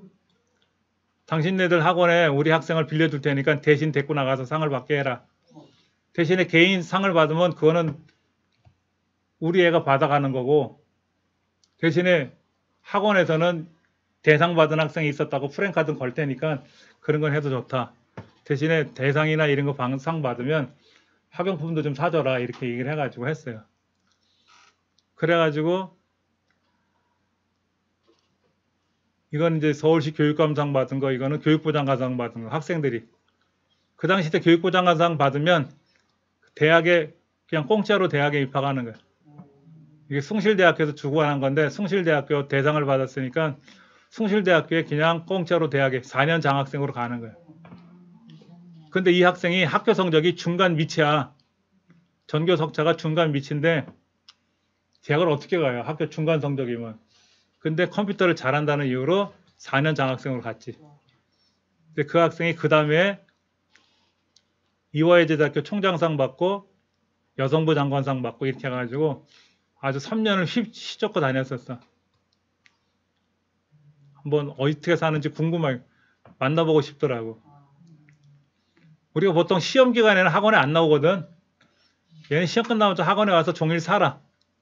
당신네들 학원에 우리 학생을 빌려줄 테니까 대신 데리고 나가서 상을 받게 해라. 대신에 개인 상을 받으면 그거는 우리 애가 받아가는 거고, 대신에 학원에서는 대상 받은 학생이 있었다고 프랭카드 걸 테니까 그런 건 해도 좋다. 대신에 대상이나 이런 거 상 받으면 학용품도 좀 사줘라. 이렇게 얘기를 해가지고 했어요. 그래가지고 이건 이제 서울시 교육감상 받은 거, 이거는 교육부 장관상 받은 거, 학생들이. 그 당시 때 교육부 장관상 받으면 대학에 그냥 공짜로 대학에 입학하는 거예요. 이게 숭실대학교에서 주관한 건데 숭실대학교 대상을 받았으니까 숭실대학교에 그냥 공짜로 대학에 사 년 장학생으로 가는 거예요. 근데 이 학생이 학교 성적이 중간 미치야. 전교 석차가 중간 미치인데 대학을 어떻게 가요? 학교 중간 성적이면. 근데 컴퓨터를 잘한다는 이유로 사 년 장학생으로 갔지. 근데 그 학생이 그 다음에 이화여자대학교 총장상 받고 여성부 장관상 받고 이렇게 해가지고 아주 삼 년을 휩, 휘젓고 다녔었어. 한번 어떻게 사는지 궁금하게 만나보고 싶더라고. 우리가 보통 시험 기간에는 학원에 안 나오거든. 얘는 시험 끝나면 학원에 와서 종일 살아.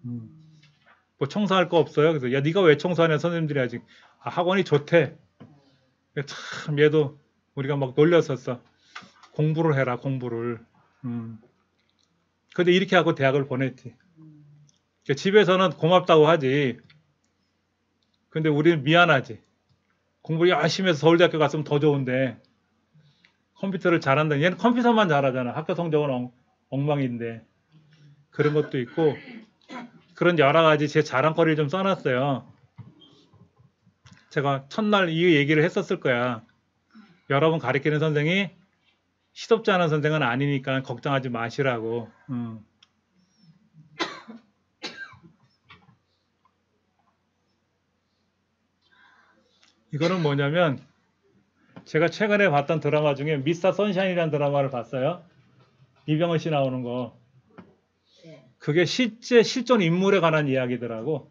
음. 뭐 청소할 거 없어요? 그래서 야 네가 왜 청소하냐 선생님들이 아직 아, 학원이 좋대. 참 얘도 우리가 막 놀렸었어. 공부를 해라 공부를. 음. 근데 이렇게 하고 대학을 보냈지. 음. 그러니까 집에서는 고맙다고 하지. 근데 우리는 미안하지. 공부 열심히 해서 서울대학교 갔으면 더 좋은데 컴퓨터를 잘한다. 얘는 컴퓨터만 잘하잖아. 학교 성적은 엉, 엉망인데. 그런 것도 있고 그런 여러 가지 제 자랑거리를 좀 써놨어요. 제가 첫날 이 얘기를 했었을 거야. 여러분 가르치는 선생이 시덥지 않은 선생은 아니니까 걱정하지 마시라고. 음. 이거는 뭐냐면 제가 최근에 봤던 드라마 중에 미스터 선샤인이라는 드라마를 봤어요. 이병헌 씨 나오는 거. 네. 그게 실제 실존 인물에 관한 이야기더라고.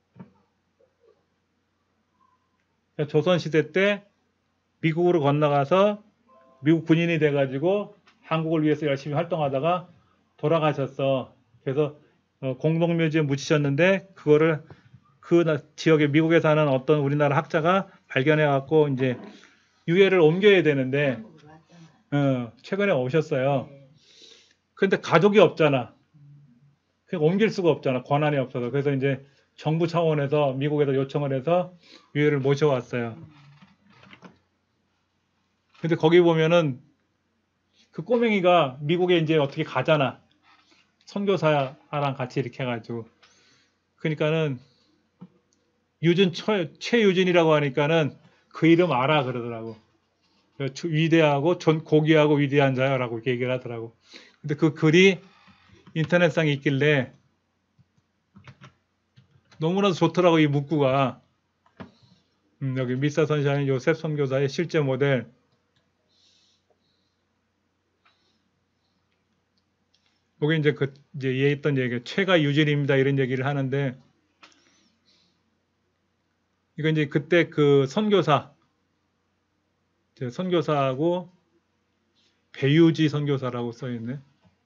조선시대 때 미국으로 건너가서 미국 군인이 돼가지고 한국을 위해서 열심히 활동하다가 돌아가셨어. 그래서 어, 공동묘지에 묻히셨는데 그거를 그 나- 지역에 미국에 사는 어떤 우리나라 학자가 발견해갖고 이제 유해를 옮겨야 되는데 한국으로 왔잖아요. 어, 최근에 오셨어요. 네. 근데 가족이 없잖아. 그냥 옮길 수가 없잖아. 권한이 없어서. 그래서 이제 정부 차원에서 미국에서 요청을 해서 유해를 모셔왔어요. 음. 근데 거기 보면은 그 꼬맹이가 미국에 이제 어떻게 가잖아. 선교사랑 같이 이렇게 해가지고. 그러니까는 유진, 최, 최유진이라고 하니까는 그 이름 알아 그러더라고. 위대하고 존, 고귀하고 위대한 자야라고 이렇게 얘기를 하더라고. 근데 그 글이 인터넷상에 있길래 너무나도 좋더라고 이 문구가. 음, 여기 미스터 선샤인 요셉 선교사의 실제 모델. 여기 이제 그 이제 얘 있던 얘기 최가 유진입니다 이런 얘기를 하는데 이거 이제 그때 그 선교사 이제 선교사하고 배유지 선교사라고 써 있네.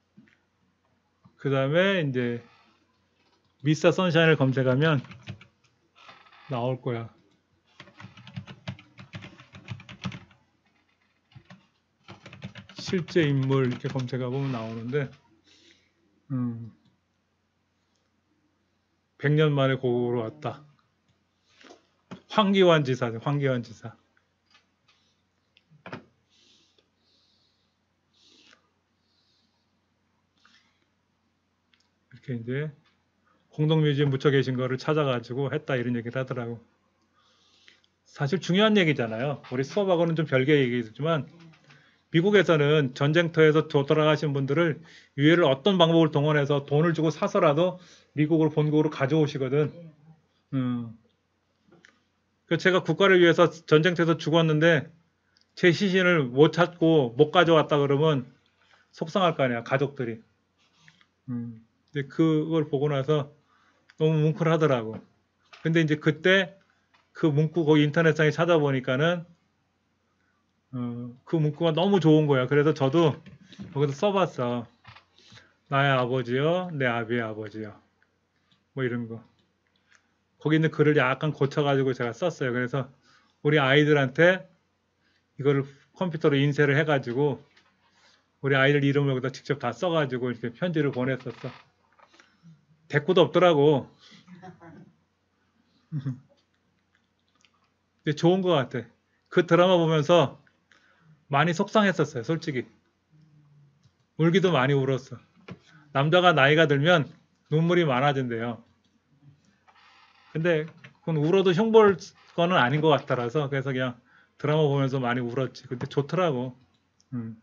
그 다음에 이제 미스터 선샤인을 검색하면 나올 거야. 실제 인물 이렇게 검색해 보면 나오는데 음, 백 년 만에 고국으로 왔다. 황기환 지사네, 황기환 지사. 이렇게 이제 공동묘지에 묻혀 계신 거를 찾아가지고 했다 이런 얘기를 하더라고. 사실 중요한 얘기잖아요. 우리 수업하고는 좀 별개 얘기지만 미국에서는 전쟁터에서 돌아가신 분들을 유해를 어떤 방법을 동원해서 돈을 주고 사서라도 미국으로 본국으로 가져오시거든. 네. 음. 그 제가 국가를 위해서 전쟁터에서 죽었는데 제 시신을 못 찾고 못 가져왔다 그러면 속상할 거 아니야 가족들이. 음. 근데 그걸 보고 나서 너무 뭉클하더라고. 근데 이제 그때 그 문구 거기 인터넷상에 찾아보니까는 어, 그 문구가 너무 좋은 거야. 그래서 저도 거기서 써봤어. 나의 아버지요, 내 아비의 아버지요. 뭐 이런 거. 거기 있는 글을 약간 고쳐가지고 제가 썼어요. 그래서 우리 아이들한테 이거를 컴퓨터로 인쇄를 해가지고 우리 아이들 이름을 여기다 직접 다 써가지고 이렇게 편지를 보냈었어. 대꾸도 없더라고. 근데 좋은 것 같아. 그 드라마 보면서 많이 속상했었어요. 솔직히. 울기도 많이 울었어. 남자가 나이가 들면 눈물이 많아진대요. 근데 그건 울어도 흉볼 거는 아닌 것 같아라서 그래서 그냥 드라마 보면서 많이 울었지. 근데 좋더라고. 음.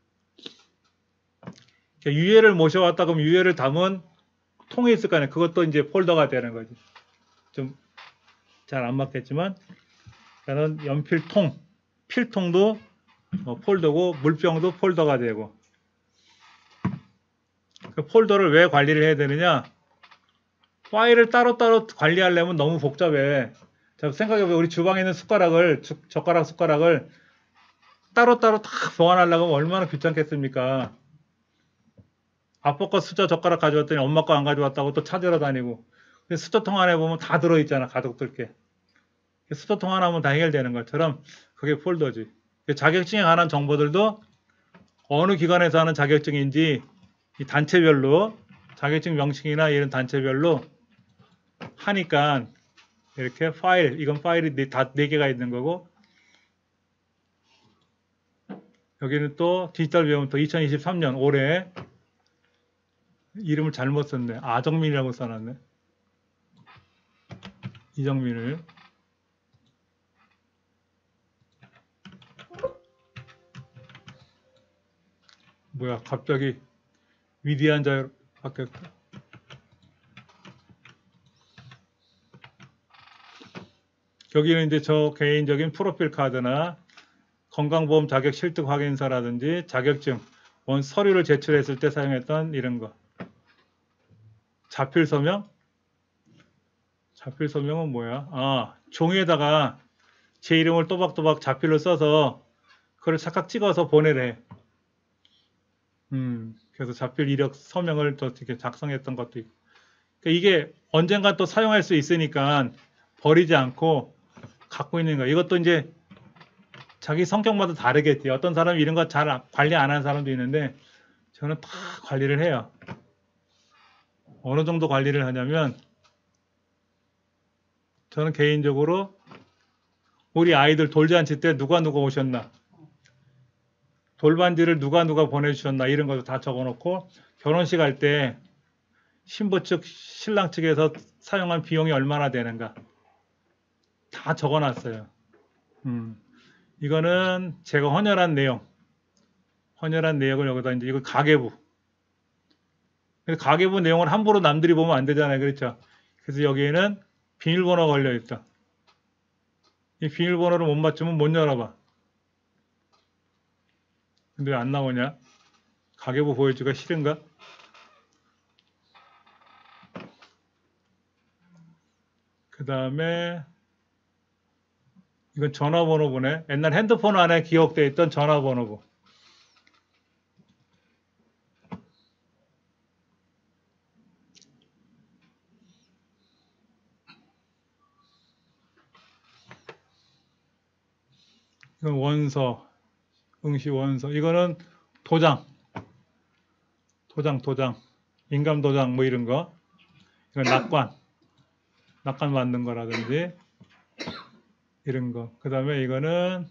유해를 모셔왔다 그러면 유해를 담은 통이 있을 거 아니야. 그것도 이제 폴더가 되는 거지. 좀 잘 안 맞겠지만 나는 연필통, 필통도 어, 폴더고 물병도 폴더가 되고 그 폴더를 왜 관리를 해야 되느냐? 파일을 따로따로 관리하려면 너무 복잡해. 자, 생각해보면 우리 주방에 있는 숟가락을 주, 젓가락 숟가락을 따로따로 다 보관하려면 얼마나 귀찮겠습니까? 아빠 거 수저 젓가락 가져왔더니 엄마 거 안 가져왔다고 또 찾으러 다니고 근데 수저통 안에 보면 다 들어있잖아, 가족들께. 수저통 하나 하면 다 해결되는 것처럼 그게 폴더지. 자격증에 관한 정보들도 어느 기관에서 하는 자격증인지 이 단체별로 자격증 명칭이나 이런 단체별로 하니까 이렇게 파일, 이건 파일이 네, 다 네 개가 있는 거고, 여기는 또 디지털 배움터 이천이십삼 년 올해 이름을 잘못 썼네. 아정민이라고 써놨네. 이정민을. 뭐야, 갑자기 위대한 자로 바뀌었다. 여기는 이제 저 개인적인 프로필 카드나 건강보험 자격 실득 확인서라든지 자격증, 원 서류를 제출했을 때 사용했던 이런 거. 자필 서명? 자필 서명은 뭐야? 아, 종이에다가 제 이름을 또박또박 자필로 써서 그걸 착각 찍어서 보내래. 음, 그래서 자필 이력 서명을 또 이렇게 작성했던 것도 있고. 그러니까 이게 언젠가 또 사용할 수 있으니까 버리지 않고 갖고 있는 거. 이것도 이제 자기 성격마다 다르겠지. 어떤 사람이 이런 거 잘 관리 안 하는 사람도 있는데 저는 다 관리를 해요. 어느 정도 관리를 하냐면 저는 개인적으로 우리 아이들 돌잔치 때 누가 누가 오셨나, 돌반지를 누가 누가 보내주셨나 이런 것도 다 적어놓고 결혼식 할 때 신부 측, 신랑 측에서 사용한 비용이 얼마나 되는가 다 적어놨어요. 음, 이거는 제가 헌혈한 내용, 헌혈한 내역을 여기다 이제 이거 가계부. 가계부 내용을 함부로 남들이 보면 안 되잖아요, 그렇죠? 그래서 여기에는 비밀번호 걸려 있다. 이 비밀번호를 못 맞추면 못 열어봐. 근데 왜 안 나오냐? 가계부 보여주기가 싫은가? 그 다음에 이건 전화번호부네. 옛날 핸드폰 안에 기억되어 있던 전화번호부. 이건 원서, 응시 원서. 이거는 도장, 도장, 도장, 인감 도장 뭐 이런 거. 이건 낙관, 낙관 만든 거라든지 이런 거. 그 다음에 이거는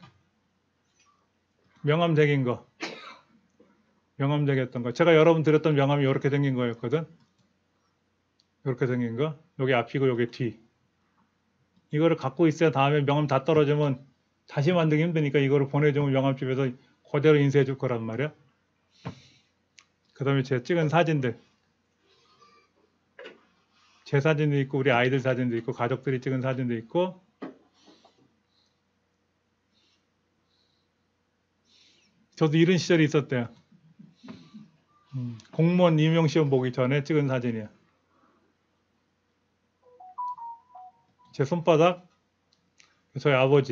명함쟁인 거, 명함쟁였던 거. 제가 여러분 드렸던 명함이 이렇게 생긴 거였거든. 이렇게 생긴 거. 여기 앞이고 여기 뒤. 이거를 갖고 있어야 다음에 명함 다 떨어지면 다시 만들기 힘드니까 이거를 보내주면 명함집에서 그대로 인쇄해 줄 거란 말이야. 그 다음에 제가 찍은 사진들. 제 사진도 있고 우리 아이들 사진도 있고 가족들이 찍은 사진도 있고 저도 이런 시절이 있었대요. 음, 공무원 임용시험 보기 전에 찍은 사진이야. 제 손바닥, 저희 아버지.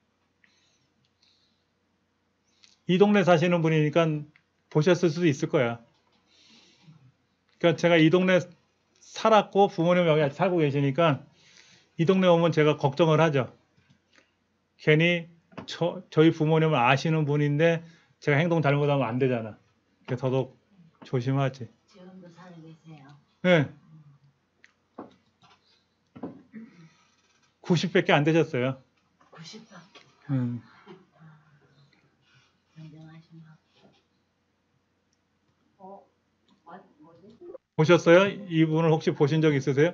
이 동네 사시는 분이니까 보셨을 수도 있을 거야. 그러니까 제가 이 동네 살았고 부모님 여기 살고 계시니까 이 동네 오면 제가 걱정을 하죠. 괜히 저, 저희 부모님을 아시는 분인데 제가 행동 잘못하면 안 되잖아. 그래서 더더욱 조심하지. 지금도 살고 계세요. 네. 구십밖에 안 되셨어요. 구십밖에. 음. 인정하신 거. 어, 아, 뭐지? 보셨어요? 이분을 혹시 보신 적 있으세요?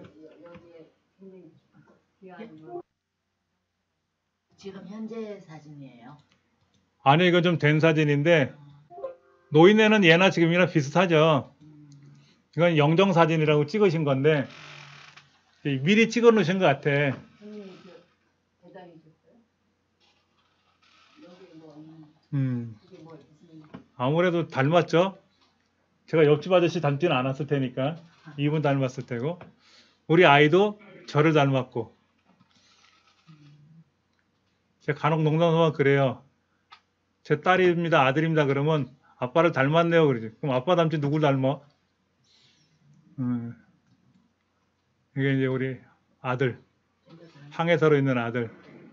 지금 현재 사진이에요. 아니 이건 좀 된 사진인데 노인네는 예나 지금이나 비슷하죠. 이건 영정 사진이라고 찍으신 건데 미리 찍어 놓으신 것 같아. 음. 아무래도 닮았죠? 제가 옆집 아저씨 닮지는 않았을 테니까 이분 닮았을 테고 우리 아이도 저를 닮았고 제가 간혹 농담삼아 그래요. 제 딸입니다, 아들입니다 그러면 아빠를 닮았네요 그러지. 그럼 아빠 닮지 누굴 닮아? 음. 이게 이제 우리 아들, 전도사님. 항해사로 있는 아들.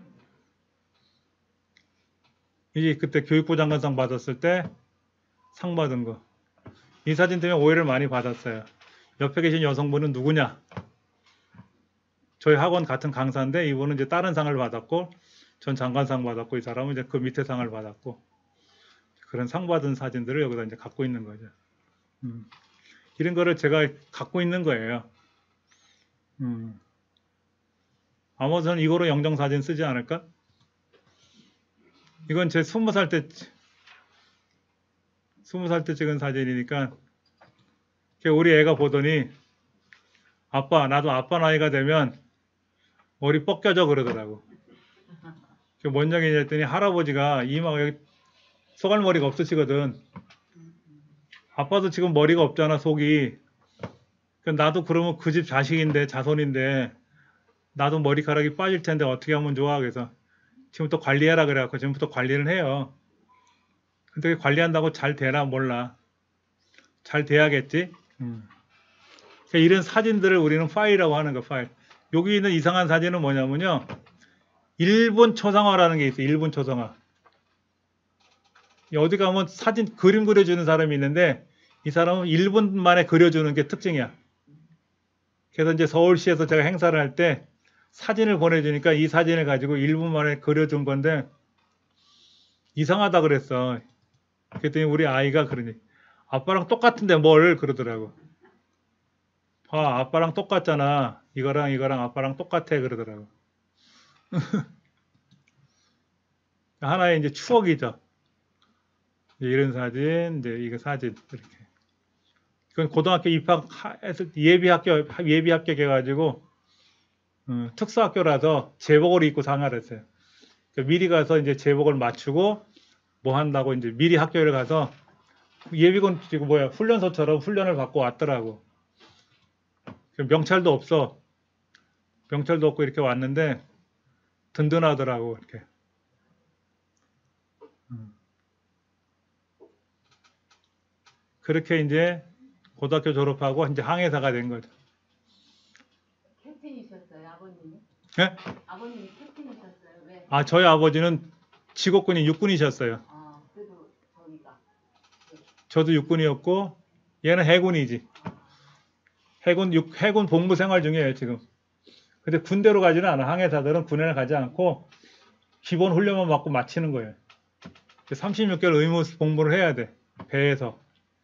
이게 그때 교육부 장관상 받았을 때 상 받은 거. 이 사진 때문에 오해를 많이 받았어요. 옆에 계신 여성분은 누구냐? 저희 학원 같은 강사인데 이분은 이제 다른 상을 받았고 전 장관상 받았고 이 사람은 이제 그 밑에 상을 받았고 그런 상 받은 사진들을 여기다 이제 갖고 있는 거죠. 음. 이런 거를 제가 갖고 있는 거예요. 음. 아마 저는 이거로 영정사진 쓰지 않을까? 이건 제 스무 살 때, 스무 살 때 찍은 사진이니까, 우리 애가 보더니, 아빠, 나도 아빠 나이가 되면 머리 벗겨져 그러더라고. 그게 뭔 얘기냐 했더니, 할아버지가 이마가 여기 소갈머리가 없으시거든. 아빠도 지금 머리가 없잖아, 속이. 나도 그러면 그 집 자식인데, 자손인데, 나도 머리카락이 빠질 텐데 어떻게 하면 좋아? 그래서 지금부터 관리해라 그래갖고 지금부터 관리를 해요. 근데 관리한다고 잘 되나 몰라. 잘 돼야겠지. 음. 그러니까 이런 사진들을 우리는 파일이라고 하는 거, 파일. 여기 있는 이상한 사진은 뭐냐면요. 일본 초상화라는 게 있어요. 일본 초상화. 어디 가면 사진 그림 그려주는 사람이 있는데 이 사람은 일 분 만에 그려주는 게 특징이야. 그래서 이제 서울시에서 제가 행사를 할 때 사진을 보내주니까 이 사진을 가지고 일 분 만에 그려준 건데 이상하다 그랬어. 그랬더니 우리 아이가 그러니 아빠랑 똑같은데 뭘 그러더라고. 아, 아빠랑 똑같잖아. 이거랑 이거랑 아빠랑 똑같아 그러더라고. 하나의 이제 추억이죠. 이런 사진, 이제 이거 사진 이렇게. 이건 고등학교 입학해서 예비 합격 예비 합격해가지고 어, 특수학교라서 제복을 입고 상을 했어요. 그러니까 미리 가서 이제 제복을 맞추고 뭐 한다고 이제 미리 학교를 가서 예비군 지금 뭐야 훈련소처럼 훈련을 받고 왔더라고. 명찰도 없어. 명찰도 없고 이렇게 왔는데 든든하더라고 이렇게. 음. 그렇게 이제 고등학교 졸업하고 이제 항해사가 된 거죠. 캡틴이셨어요, 아버님이? 예? 아버님이 캡틴이셨어요. 왜? 아, 저희 아버지는 직업군인 육군이셨어요. 아, 그래도 저기가. 저도 육군이었고 얘는 해군이지. 해군 육, 해군 복무 생활 중이에요 지금. 근데 군대로 가지는 않아. 항해사들은 군에는 가지 않고 기본 훈련만 받고 마치는 거예요. 삼십육 개월 의무 복무를 해야 돼. 배에서.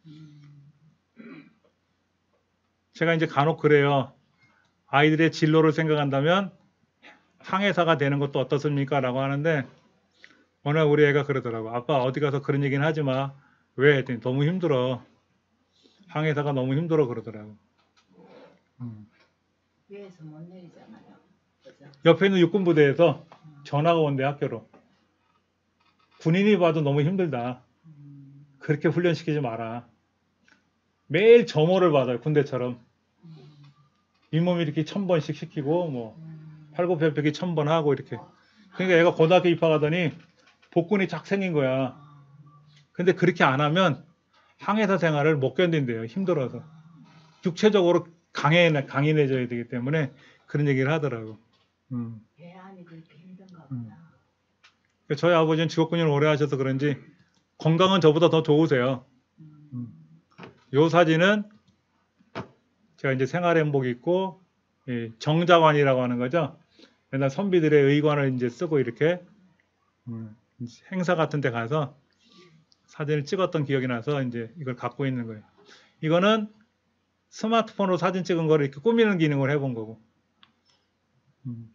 제가 이제 간혹 그래요. 아이들의 진로를 생각한다면 항해사가 되는 것도 어떻습니까? 라고 하는데 오늘 우리 애가 그러더라고. 아빠 어디 가서 그런 얘기는 하지 마. 왜? 했더니 너무 힘들어. 항해사가 너무 힘들어 그러더라고. 음. 위에서 못 내리잖아요. 그죠? 옆에 있는 육군부대에서 전화가 온대 학교로. 군인이 봐도 너무 힘들다. 음, 그렇게 훈련시키지 마라. 매일 점호를 받아요. 군대처럼. 음, 잇몸 이렇게 천 번씩 시키고 뭐 음. 팔굽혀펴기 천 번 하고 이렇게. 그러니까 얘가 고등학교 입학하더니 복근이 쫙 생긴 거야. 아, 근데 그렇게 안 하면 항해사 생활을 못 견딘대요. 힘들어서. 육체적으로 강해, 강인해져야 되기 때문에 그런 얘기를 하더라고. 음. 배 안이 그렇게 힘든가 보다. 음. 저희 아버지는 직업군인을 오래 하셔서 그런지 건강은 저보다 더 좋으세요. 음. 요 사진은 제가 이제 생활행복 입고 예, 정자관이라고 하는 거죠. 옛날 선비들의 의관을 이제 쓰고 이렇게 음, 행사 같은 데 가서 사진을 찍었던 기억이 나서 이제 이걸 갖고 있는 거예요. 이거는 스마트폰으로 사진 찍은 거를 이렇게 꾸미는 기능을 해본 거고. 음.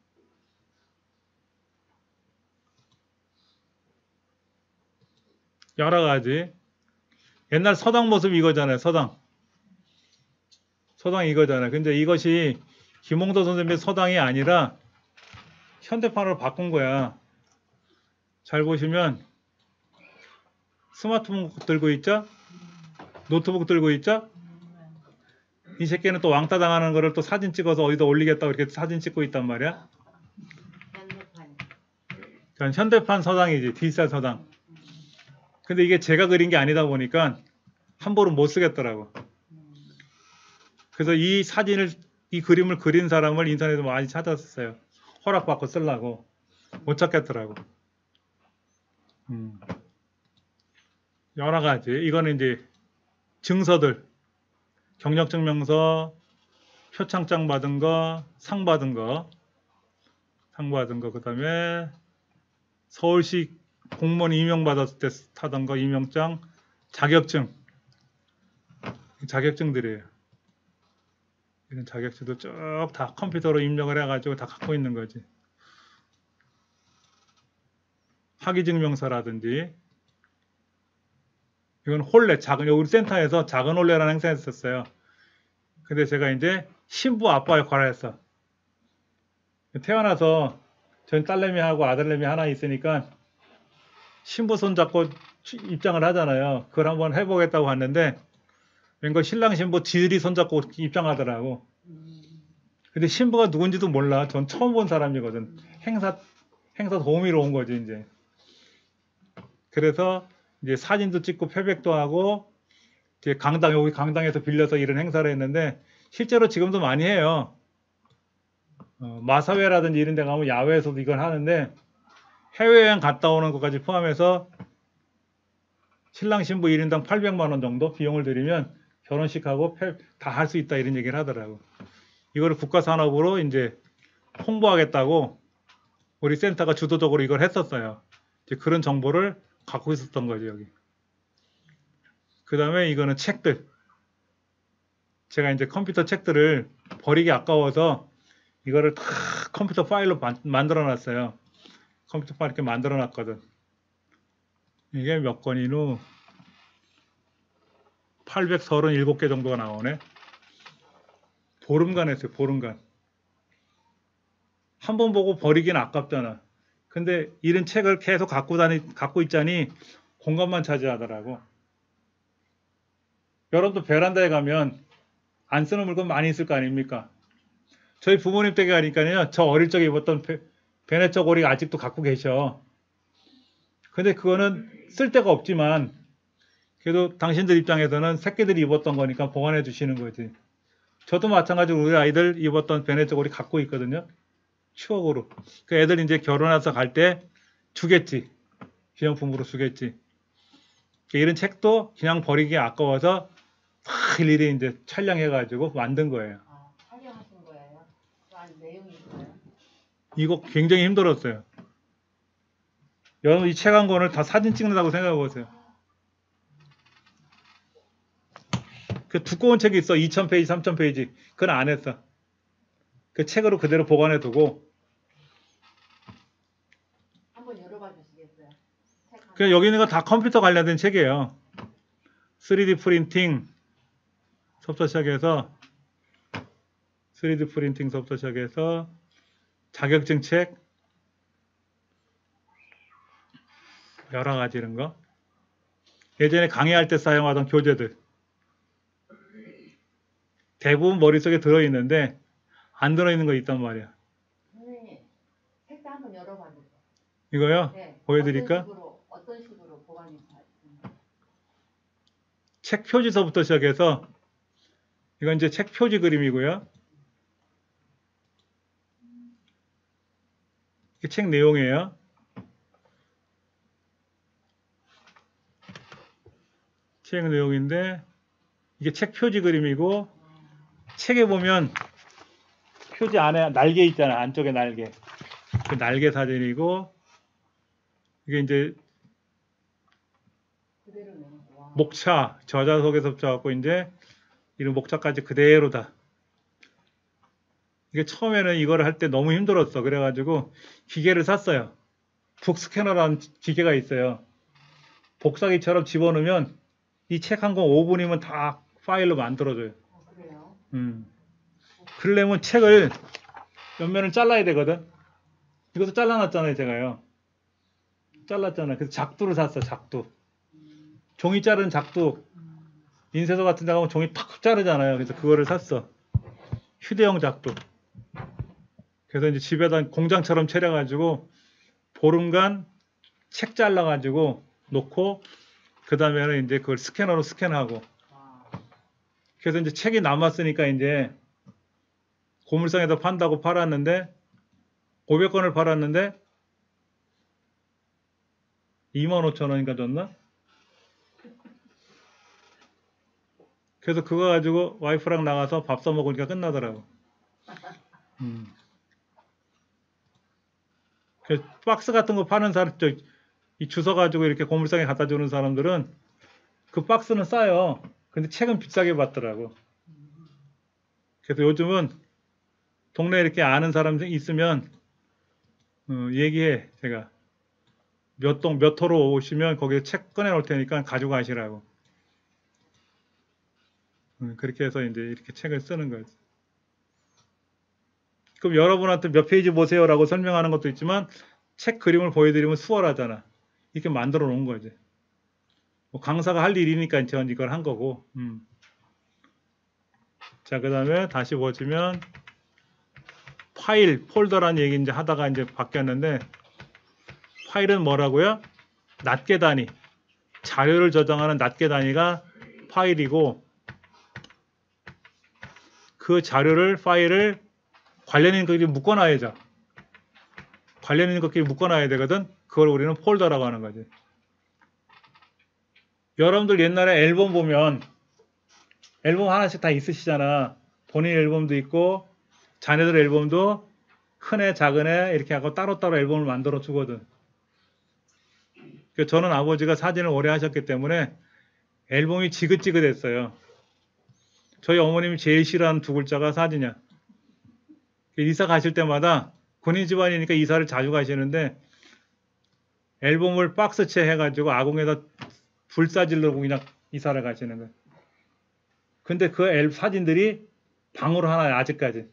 여러 가지. 옛날 서당 모습 이거잖아요. 서당. 서당 이거잖아요. 근데 이것이 김홍도 선생님의 서당이 아니라 현대판으로 바꾼 거야. 잘 보시면 스마트폰 들고 있죠? 노트북 들고 있죠? 이 새끼는 또 왕따 당하는 거를 또 사진 찍어서 어디다 올리겠다고 이렇게 사진 찍고 있단 말이야. 핸드폰. 그건 현대판 서당이지. 디지털 서당. 근데 이게 제가 그린 게 아니다 보니까 함부로 못 쓰겠더라고. 음, 그래서 이 사진을 이 그림을 그린 사람을 인터넷에 많이 찾았어요. 허락받고 쓰려고. 못 찾겠더라고. 음. 여러 가지. 이거는 이제 증서들, 경력증명서, 표창장 받은 거, 상 받은 거, 상 받은 거, 그 다음에 서울시 공무원 임용받았을 때 타던 거, 임용장, 자격증, 자격증들이에요. 이런 자격증도 쭉 다 컴퓨터로 입력을 해가지고 다 갖고 있는 거지. 학위증명서라든지, 이건 혼례, 작은, 우리 센터에서 작은 혼례라는 행사 했었어요. 근데 제가 이제 신부 아빠 역할을 했어. 태어나서 전 딸내미하고 아들내미 하나 있으니까 신부 손잡고 입장을 하잖아요. 그걸 한번 해보겠다고 했는데 왠가 신랑 신부 지들이 손잡고 입장하더라고. 근데 신부가 누군지도 몰라. 전 처음 본 사람이거든. 행사 행사 도우미로 온 거지 이제. 그래서 이제 사진도 찍고 표백도 하고 이제 강당 여기 강당에서 빌려서 이런 행사를 했는데 실제로 지금도 많이 해요. 어, 마사회라든지 이런 데 가면 야외에서도 이걸 하는데 해외여행 갔다 오는 것까지 포함해서 신랑 신부 일 인당 팔백만 원 정도 비용을 들이면 결혼식하고 다 할 수 있다 이런 얘기를 하더라고. 이거를 국가산업으로 이제 홍보하겠다고 우리 센터가 주도적으로 이걸 했었어요. 이제 그런 정보를 갖고 있었던 거죠 여기. 그 다음에 이거는 책들. 제가 이제 컴퓨터 책들을 버리기 아까워서 이거를 다 컴퓨터 파일로 만들어 놨어요. 컴퓨터 파일 이렇게 만들어 놨거든. 이게 몇 권이누? 팔백삼십칠 개 정도가 나오네. 보름간 했어요. 보름간. 한 번 보고 버리기는 아깝잖아. 근데 이런 책을 계속 갖고 다니 갖고 있자니 공간만 차지하더라고. 여러분도 베란다에 가면 안 쓰는 물건 많이 있을 거 아닙니까? 저희 부모님 댁에 가니까요. 저 어릴 적에 입었던 베, 베네처 고리 아직도 갖고 계셔. 근데 그거는 쓸 데가 없지만 그래도 당신들 입장에서는 새끼들이 입었던 거니까 보관해 주시는 거지. 저도 마찬가지로 우리 아이들 입었던 베네처 고리 갖고 있거든요. 추억으로. 그 애들 이제 결혼해서 갈 때 주겠지. 기념품으로 주겠지. 이런 책도 그냥 버리기 아까워서 다 일일이 이제 촬영해가지고 만든 거예요. 아, 촬영하신 거예요? 아니, 내용이 있어요? 이거 굉장히 힘들었어요. 여러분 이 책 한 권을 다 사진 찍는다고 생각해 보세요. 그 두꺼운 책이 있어. 이천 페이지, 삼천 페이지. 그건 안 했어. 그 책으로 그대로 보관해 두고. 한번 열어봐 주시겠어요? 그 여기 있는 거 다 컴퓨터 관련된 책이에요. 쓰리디 프린팅 서부터 시작해서 쓰리디 프린팅 서부터 시작해서 자격증 책 여러 가지 이런 거. 예전에 강의할 때 사용하던 교재들 대부분 머릿속에 들어있는데 안 들어있는 거 있단 말이야. 선생님, 책도 한번 열어봐 주세요. 이거요? 네. 보여드릴까? 어떤 식으로, 어떤 식으로 보관이 잘 책 표지서부터 시작해서 이건 이제 책 표지 그림이고요. 이게 책 내용이에요. 책 내용인데 이게 책 표지 그림이고 책에 보면 표지 안에 날개 있잖아. 안쪽에 날개. 그 날개 사진이고 이게 이제 그대로네. 와. 목차 저자 소개서부터 갖고 이제 이런 목차까지 그대로다. 이게 처음에는 이거를 할 때 너무 힘들었어. 그래가지고 기계를 샀어요. 북스캐너라는 기계가 있어요. 복사기처럼 집어넣으면 이 책 한 권 오 분이면 다 파일로 만들어줘요. 어, 그래요? 음. 그러려면 책을 옆면을 잘라야 되거든. 이것도 잘라놨잖아요, 제가요. 잘랐잖아요. 그래서 작두를 샀어, 작두. 종이 자른 작두. 인쇄소 같은 데 가면 종이 팍 자르잖아요. 그래서 그거를 샀어. 휴대용 작두. 그래서 이제 집에다 공장처럼 차려가지고 보름간 책 잘라가지고 놓고 그 다음에는 이제 그걸 스캐너로 스캔하고 와. 그래서 이제 책이 남았으니까 이제 고물상에다 판다고 팔았는데 오백 건을 팔았는데 이만 오천 원인가 줬나? 그래서 그거 가지고 와이프랑 나가서 밥 사 먹으니까 끝나더라고. 음. 그 박스 같은 거 파는 사람, 저, 이 주워 가지고 이렇게 고물상에 갖다 주는 사람들은 그 박스는 싸요. 근데 책은 비싸게 받더라고. 그래서 요즘은 동네에 이렇게 아는 사람 있으면 어, 얘기해. 제가 몇 동 몇 호로 오시면 거기에 책 꺼내 놓을 테니까 가져가시라고. 음, 그렇게 해서 이제 이렇게 책을 쓰는 거지. 그럼 여러분한테 몇 페이지 보세요라고 설명하는 것도 있지만 책 그림을 보여드리면 수월하잖아. 이렇게 만들어 놓은 거지. 뭐 강사가 할 일이니까 전 이걸 한 거고. 음. 자, 그 다음에 다시 보시면 파일, 폴더라는 얘기 이제 하다가 이제 바뀌었는데 파일은 뭐라고요? 낱개 단위. 자료를 저장하는 낱개 단위가 파일이고 그 자료를, 파일을 관련 있는 것끼리 묶어놔야죠. 관련 있는 것끼리 묶어놔야 되거든. 그걸 우리는 폴더라고 하는 거지. 여러분들 옛날에 앨범 보면 앨범 하나씩 다 있으시잖아. 본인 앨범도 있고 자녀들 앨범도 큰 애, 작은 애 이렇게 하고 따로따로 앨범을 만들어 주거든. 저는 아버지가 사진을 오래 하셨기 때문에 앨범이 지긋지긋했어요. 저희 어머님이 제일 싫어하는 두 글자가 사진이야. 이사 가실 때마다 군인 집안이니까 이사를 자주 가시는데 앨범을 박스채 해가지고 아궁에다 불사질러고 그냥 이사를 가시는 거예요. 근데 그 앨 사진들이 방으로 하나요, 아직까지.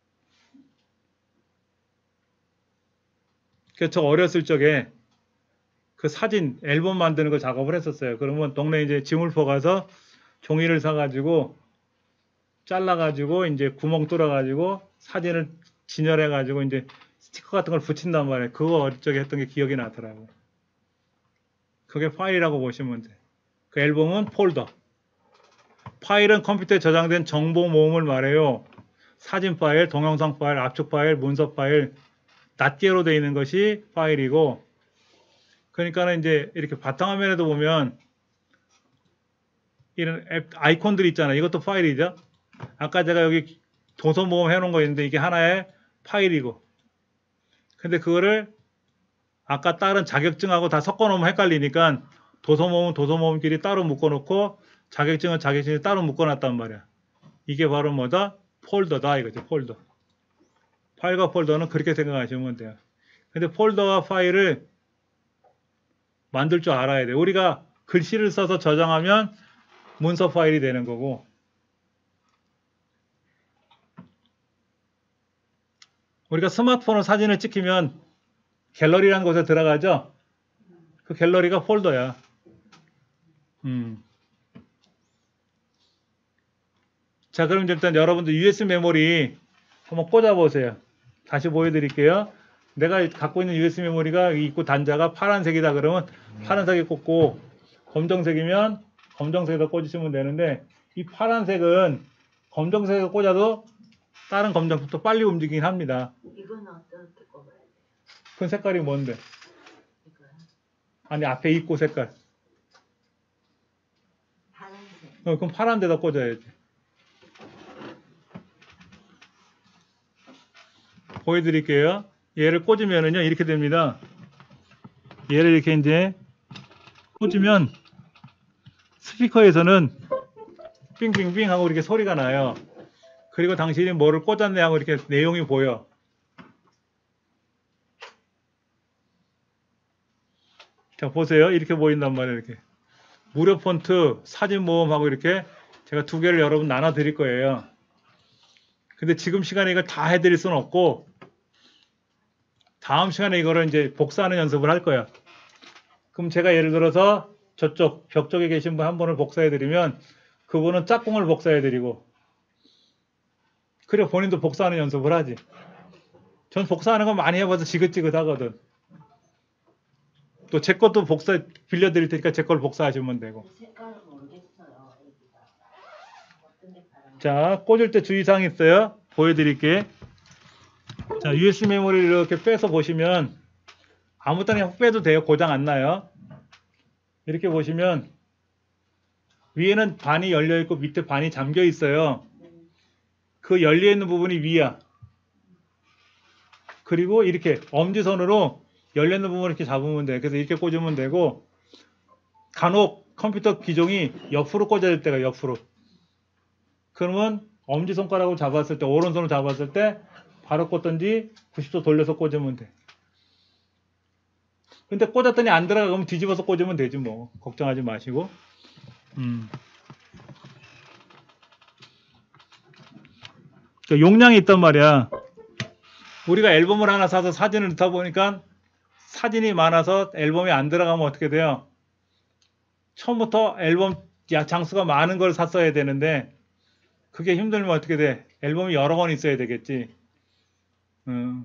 그래서 저 어렸을 적에 그 사진 앨범 만드는 거 작업을 했었어요. 그러면 동네 이제 지물포 가서 종이를 사가지고 잘라가지고 이제 구멍 뚫어가지고 사진을 진열해가지고 이제 스티커 같은 걸 붙인단 말이에요. 그거 어릴 적에 했던 게 기억이 나더라고. 그게 파일이라고 보시면 돼. 그 앨범은 폴더. 파일은 컴퓨터에 저장된 정보 모음을 말해요. 사진 파일, 동영상 파일, 압축 파일, 문서 파일, 낱개로 되어 있는 것이 파일이고, 그러니까는 이제 이렇게 바탕화면에도 보면 이런 앱, 아이콘들이 있잖아요. 이것도 파일이죠. 아까 제가 여기 도서 모음 해놓은 거 있는데 이게 하나의 파일이고, 근데 그거를 아까 다른 자격증하고 다 섞어 놓으면 헷갈리니까 도서 모음은 도서 모음끼리 따로 묶어 놓고 자격증은 자격증이 따로 묶어 놨단 말이야. 이게 바로 뭐다? 폴더다 이거죠. 폴더. 파일과 폴더는 그렇게 생각하시면 돼요. 근데 폴더와 파일을 만들 줄 알아야 돼요. 우리가 글씨를 써서 저장하면 문서 파일이 되는 거고, 우리가 스마트폰으로 사진을 찍히면 갤러리라는 곳에 들어가죠. 그 갤러리가 폴더야. 음. 자, 그럼 일단 여러분들 유에스비 메모리 한번 꽂아 보세요. 다시 보여드릴게요. 내가 갖고 있는 유에스비 메모리가 있고 단자가 파란색이다 그러면 파란색에 꽂고, 검정색이면 검정색에다 꽂으시면 되는데, 이 파란색은 검정색에 꽂아도 다른 검정색부터 빨리 움직이긴 합니다. 이건 어떻게 꼽아야 돼? 그 색깔이 뭔데? 이거요? 아니, 앞에 있고 색깔. 파란색. 어, 그럼 파란 데다 꽂아야지. 보여드릴게요. 얘를 꽂으면은요, 이렇게 됩니다. 얘를 이렇게 이제 꽂으면 스피커에서는 삥삥삥 하고 이렇게 소리가 나요. 그리고 당신이 뭐를 꽂았네 하고 이렇게 내용이 보여. 자, 보세요. 이렇게 보인단 말이에요. 이렇게. 무료 폰트, 사진 모음하고 이렇게 제가 두 개를 여러분 나눠 드릴 거예요. 근데 지금 시간에 이걸 다 해드릴 수는 없고, 다음 시간에 이거를 이제 복사하는 연습을 할 거예요. 그럼 제가 예를 들어서 저쪽 벽 쪽에 계신 분 한 분을 복사해드리면 그분은 짝꿍을 복사해드리고, 그래 본인도 복사하는 연습을 하지. 전 복사하는 거 많이 해봐서 지긋지긋하거든. 또 제 것도 복사 빌려드릴 테니까 제 걸 복사하시면 되고. 색깔은 모르겠어요. 애기가. 어떤 게 파란? 자, 꽂을 때 주의사항이 있어요. 보여드릴게. 자, 유에스비 메모리를 이렇게 빼서 보시면 아무 때나 빼도 돼요. 고장 안 나요. 이렇게 보시면 위에는 반이 열려 있고 밑에 반이 잠겨 있어요. 그 열려 있는 부분이 위야. 그리고 이렇게 엄지손으로 열려 있는 부분을 이렇게 잡으면 돼. 그래서 이렇게 꽂으면 되고, 간혹 컴퓨터 기종이 옆으로 꽂아질 때가 옆으로. 그러면 엄지손가락으로 잡았을 때, 오른손으로 잡았을 때 바로 꽂든지 구십 도 돌려서 꽂으면 돼. 근데 꽂았더니 안 들어가 그러면 뒤집어서 꽂으면 되지 뭐. 걱정하지 마시고. 음. 그러니까 용량이 있단 말이야. 우리가 앨범을 하나 사서 사진을 넣다 보니까 사진이 많아서 앨범이 안 들어가면 어떻게 돼요? 처음부터 앨범 야, 장수가 많은 걸 샀어야 되는데 그게 힘들면 어떻게 돼? 앨범이 여러 권 있어야 되겠지. 음.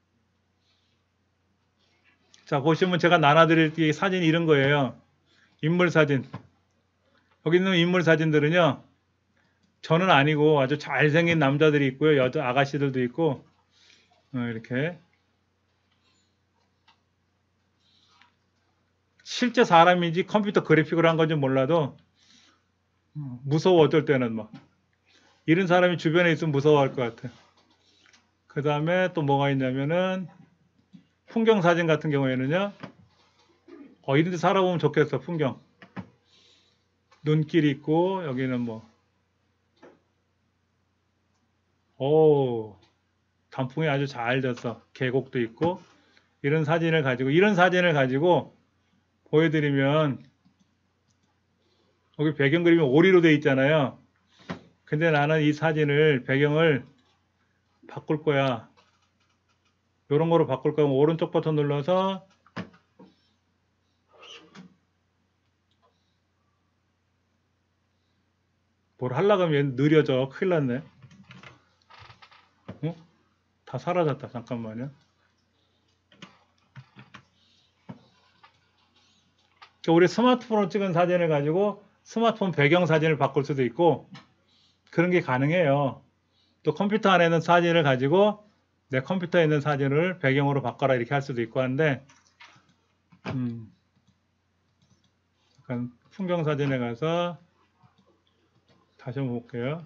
자, 보시면 제가 나눠드릴 이 사진 이런 거예요. 인물 사진. 여기 있는 인물 사진들은요, 저는 아니고 아주 잘생긴 남자들이 있고요, 여자 아가씨들도 있고, 어, 이렇게. 실제 사람인지 컴퓨터 그래픽으로 한 건지 몰라도 무서워. 어떨 때는 막 이런 사람이 주변에 있으면 무서워할 것 같아. 그 다음에 또 뭐가 있냐면은 풍경 사진 같은 경우에는요, 어, 이런 데 살아보면 좋겠어. 풍경. 눈길 있고 여기는 뭐 오, 단풍이 아주 잘 졌어. 계곡도 있고. 이런 사진을 가지고 이런 사진을 가지고 보여드리면, 여기 배경 그림이 오리로 돼 있잖아요. 근데 나는 이 사진을 배경을 바꿀 거야. 이런 거로 바꿀 거면 오른쪽 버튼 눌러서 뭘 하려고 하면 얘는 느려져. 큰일 났네. 어? 다 사라졌다. 잠깐만요. 우리 스마트폰으로 찍은 사진을 가지고 스마트폰 배경 사진을 바꿀 수도 있고 그런 게 가능해요. 또 컴퓨터 안에 있는 사진을 가지고 내 컴퓨터에 있는 사진을 배경으로 바꿔라 이렇게 할 수도 있고 한데, 음, 약간 풍경 사진에 가서 다시 한번 볼게요.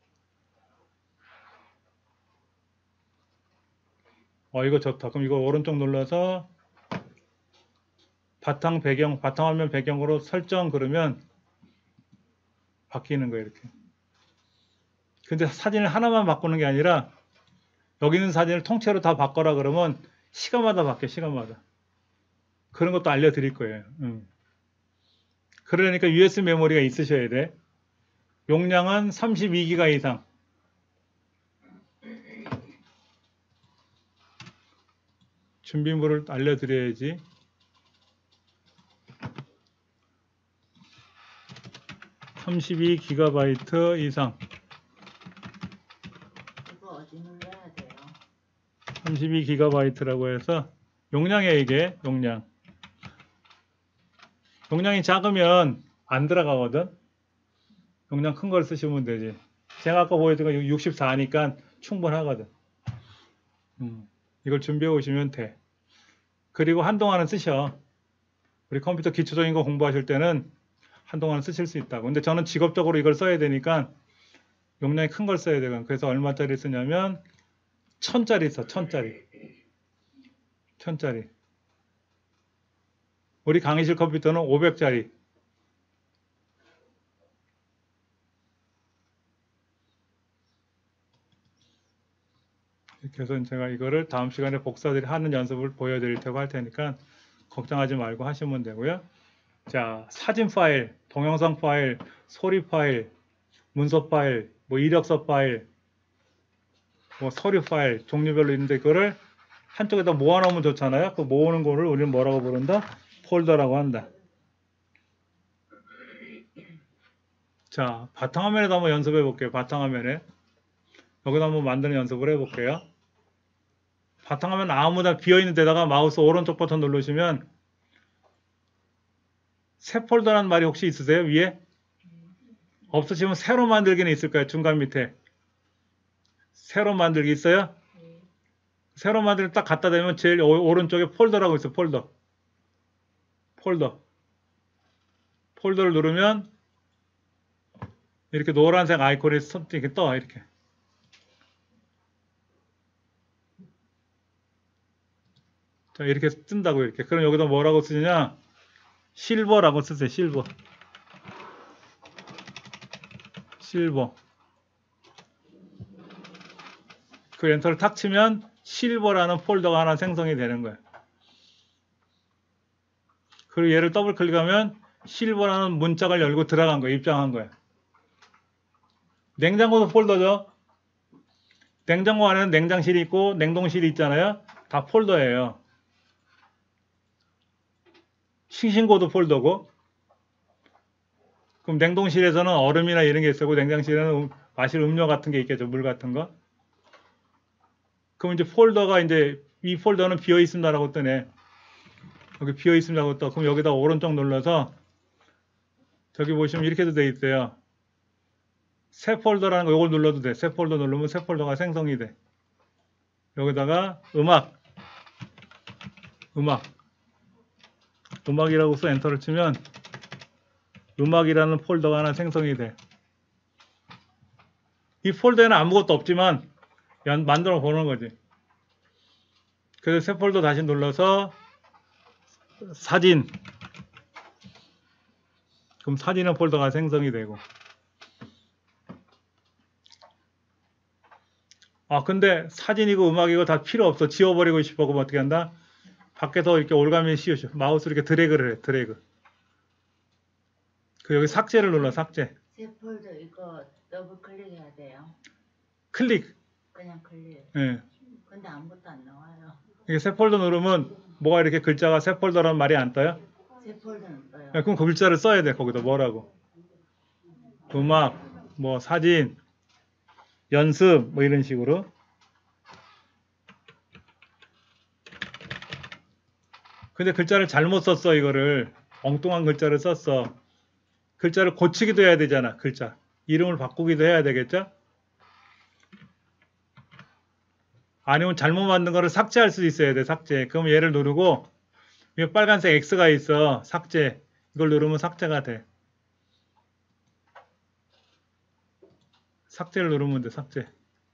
어, 이거 좋다. 그럼 이거 오른쪽 눌러서 바탕 배경, 바탕화면 배경으로 설정 그러면 바뀌는 거예요, 이렇게. 근데 사진을 하나만 바꾸는 게 아니라 여기 있는 사진을 통째로 다 바꿔라 그러면 시간마다 바뀌어, 시간마다. 그런 것도 알려드릴 거예요. 음. 그러니까 유에스비 메모리가 있으셔야 돼. 용량은 삼십이 기가 이상. 준비물을 알려드려야지. 삼십이 기가바이트 이상. 이거 어디 눌러야 돼요? 삼십이 기가바이트라고 해서 용량이에요, 이게. 용량. 용량이 작으면 안 들어가거든. 용량 큰 걸 쓰시면 되지. 제가 아까 보여준 거 육십사니까 충분하거든. 음, 이걸 준비해 오시면 돼. 그리고 한동안은 쓰셔. 우리 컴퓨터 기초적인 거 공부하실 때는 한동안은 쓰실 수 있다고. 근데 저는 직업적으로 이걸 써야 되니까 용량이 큰 걸 써야 되거든. 그래서 얼마짜리 쓰냐면 천짜리 써. 천짜리. 천짜리. 우리 강의실 컴퓨터는 오백짜리. 이렇게 해서 제가 이거를 다음 시간에 복사들이 하는 연습을 보여드릴 테고 할 테니까 걱정하지 말고 하시면 되고요. 자, 사진 파일, 동영상 파일, 소리 파일, 문서 파일, 뭐 이력서 파일, 뭐 서류 파일, 종류별로 있는데 그거를 한쪽에다 모아놓으면 좋잖아요. 그 모으는 거를 우리는 뭐라고 부른다? 폴더라고 한다. 자, 바탕화면에도 한번 연습해 볼게요. 바탕화면에. 여기다 한번 만드는 연습을 해볼게요. 바탕화면 아무나 비어있는 데다가 마우스 오른쪽 버튼 누르시면 새 폴더라는 말이 혹시 있으세요? 위에? 없으시면 새로 만들기는 있을 거예요. 중간 밑에. 새로 만들기 있어요? 네. 새로 만들기 딱 갖다 대면 제일 오, 오른쪽에 폴더라고 있어. 폴더. 폴더. 폴더를 누르면 이렇게 노란색 아이콘이 손- 이렇게 떠. 이렇게. 자, 이렇게 뜬다고 이렇게. 그럼 여기다 뭐라고 쓰느냐? 실버라고 쓰세요. 실버. 실버. 그 엔터를 탁 치면 실버라는 폴더가 하나 생성이 되는 거예요. 그리고 얘를 더블 클릭하면 실버라는 문짝을 열고 들어간 거예요. 입장한 거예요. 냉장고도 폴더죠. 냉장고 안에는 냉장실이 있고 냉동실이 있잖아요. 다 폴더예요. 싱싱고도 폴더고. 그럼 냉동실에서는 얼음이나 이런 게 있고 냉장실에는 음, 마실 음료 같은 게 있겠죠. 물 같은 거. 그럼 이제 폴더가 이제 이 폴더는 비어 있습니다라고 뜨네. 여기 비어 있습니다라고 떠. 그럼 여기다 오른쪽 눌러서 저기 보시면 이렇게도 돼 있어요. 새 폴더라는 거 이걸 눌러도 돼. 새 폴더 누르면 새 폴더가 생성이 돼. 여기다가 음악 음악 음악이라고 써 엔터를 치면 음악이라는 폴더가 하나 생성이 돼. 이 폴더에는 아무것도 없지만 연- 만들어 보는 거지. 그래서 새 폴더 다시 눌러서 사진. 그럼 사진은 폴더가 생성이 되고. 아 근데 사진이고 음악이고 다 필요 없어. 지워버리고 싶어. 그럼 어떻게 한다? 밖에서 이렇게 올가미 씌우셔. 마우스로 이렇게 드래그를 해. 드래그. 그 여기 삭제를 눌러. 삭제. 새 폴더 이거 더블 클릭해야 돼요. 클릭. 그냥 클릭. 예. 근데 아무것도 안 나와요. 이게 새 폴더 누르면 뭐가 이렇게 글자가 새 폴더라는 말이 안 떠요? 새 폴더는 떠요. 야, 그럼 그 글자를 써야 돼. 거기다 뭐라고? 음악, 뭐 사진, 연습, 뭐 이런 식으로. 근데 글자를 잘못 썼어. 이거를 엉뚱한 글자를 썼어. 글자를 고치기도 해야 되잖아. 글자 이름을 바꾸기도 해야 되겠죠? 아니면 잘못 만든 거를 삭제할 수도 있어야 돼. 삭제. 그럼 얘를 누르고 위에 빨간색 X가 있어. 삭제. 이걸 누르면 삭제가 돼. 삭제를 누르면 돼. 삭제.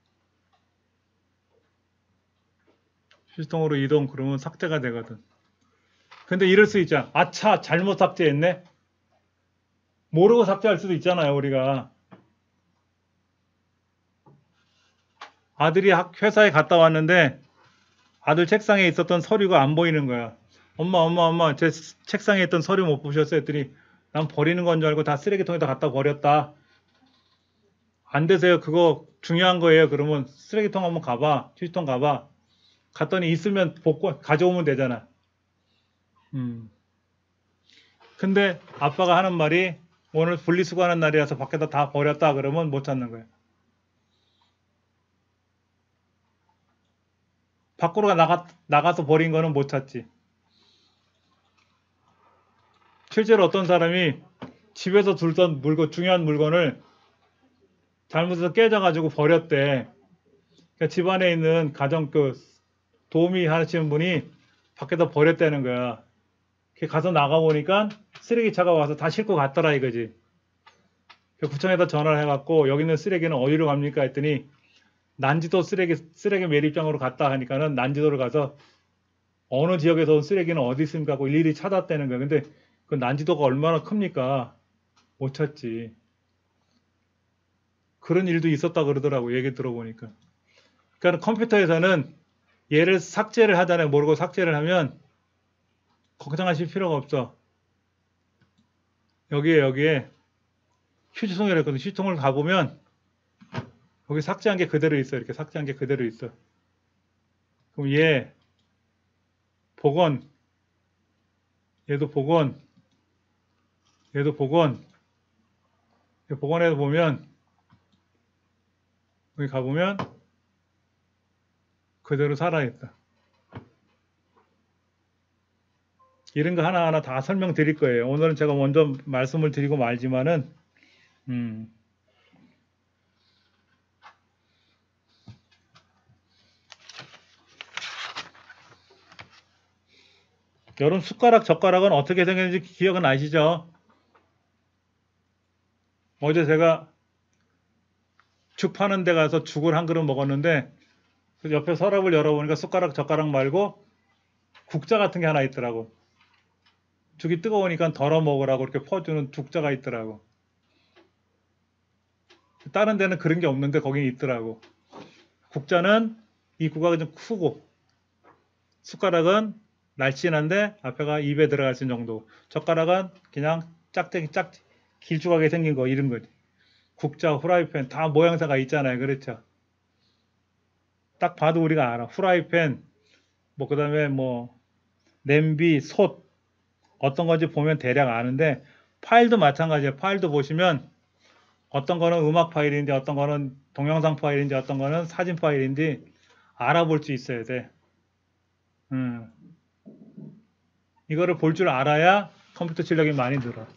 휴지통으로 이동. 그러면 삭제가 되거든. 근데 이럴 수 있잖아. 아차 잘못 삭제했네. 모르고 삭제할 수도 있잖아요. 우리가. 아들이 학- 회사에 갔다 왔는데 아들 책상에 있었던 서류가 안 보이는 거야. 엄마 엄마 엄마 제 스- 책상에 있던 서류 못 보셨어요? 했더니 난 버리는 건 줄 알고 다 쓰레기통에다 갖다 버렸다. 안 되세요. 그거 중요한 거예요. 그러면 쓰레기통 한번 가봐. 휴지통 가봐. 갔더니 있으면 복구 가져오면 되잖아. 음. 근데 아빠가 하는 말이 오늘 분리수거하는 날이라서 밖에다 다 버렸다 그러면 못 찾는 거예요. 밖으로 나가, 나가서 버린 거는 못 찾지. 실제로 어떤 사람이 집에서 둘던 물건, 중요한 물건을 잘못해서 깨져가지고 버렸대. 그러니까 집안에 있는 가정 그 도우미 하시는 분이 밖에다 버렸다는 거야. 가서 나가보니까 쓰레기차가 와서 다 싣고 갔더라 이거지. 구청에다 전화를 해갖고 여기 있는 쓰레기는 어디로 갑니까 했더니 난지도 쓰레기 쓰레기 매립장으로 갔다 하니까는 난지도를 가서 어느 지역에서 온 쓰레기는 어디 있습니까 하고 일일이 찾았다는 거야. 근데 그 난지도가 얼마나 큽니까? 못 찾지. 그런 일도 있었다 그러더라고. 얘기 들어보니까. 그러니까 컴퓨터에서는 얘를 삭제를 하잖아요. 모르고 삭제를 하면 걱정하실 필요가 없어. 여기에 여기에 휴지통이라 했거든. 휴지통을 가보면 여기 삭제한 게 그대로 있어. 이렇게 삭제한 게 그대로 있어. 그럼 얘 복원, 얘도 복원, 얘도 복원. 복원해서 보면 여기 가보면 그대로 살아있다. 이런 거 하나하나 다 설명드릴 거예요. 오늘은 제가 먼저 말씀을 드리고 말지만은 음, 여러분 숟가락 젓가락은 어떻게 생겼는지 기억은 나시죠? 어제 제가 죽 파는 데 가서 죽을 한 그릇 먹었는데 그 옆에 서랍을 열어보니까 숟가락 젓가락 말고 국자 같은 게 하나 있더라고. 죽이 뜨거우니까 덜어 먹으라고 이렇게 퍼주는 국자가 있더라고. 다른 데는 그런 게 없는데 거기 있더라고. 국자는 이 구가 좀 크고 숟가락은 날씬한데 앞에가 입에 들어갈 수 있는 정도. 젓가락은 그냥 짝짝이 짝 길쭉하게 생긴 거 이런 거지. 국자, 후라이팬 다 모양새가 있잖아요. 그렇죠? 딱 봐도 우리가 알아. 후라이팬, 뭐 그다음에 뭐 냄비, 솥 어떤 건지 보면 대략 아는데 파일도 마찬가지예요. 파일도 보시면 어떤 거는 음악 파일인지 어떤 거는 동영상 파일인지 어떤 거는 사진 파일인지 알아볼 수 있어야 돼. 음. 이거를 볼 줄 알아야 컴퓨터 실력이 많이 늘어.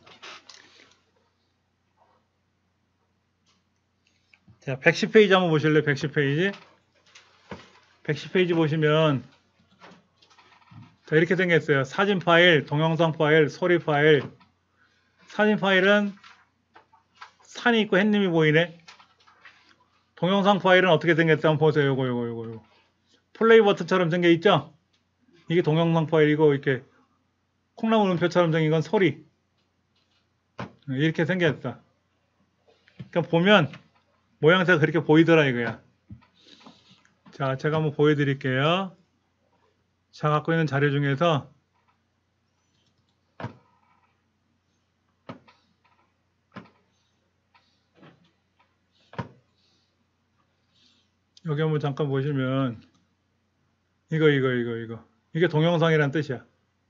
자, 백십 페이지 한번 보실래요? 백십 페이지. 백십 페이지 보시면 자, 이렇게 생겼어요. 사진 파일, 동영상 파일, 소리 파일. 사진 파일은 산이 있고 햇님이 보이네. 동영상 파일은 어떻게 생겼어요? 한번 보세요. 요거 요거 요거 요거. 플레이 버튼처럼 생겨 있죠? 이게 동영상 파일이고 이렇게 콩나물 음표처럼 생긴 건 소리. 이렇게 생겼어. 그러니까 보면 모양새가 그렇게 보이더라 이거야. 자, 제가 한번 보여드릴게요. 제가 갖고 있는 자료 중에서 여기 한번 잠깐 보시면 이거 이거 이거 이거 이게 동영상이란 뜻이야.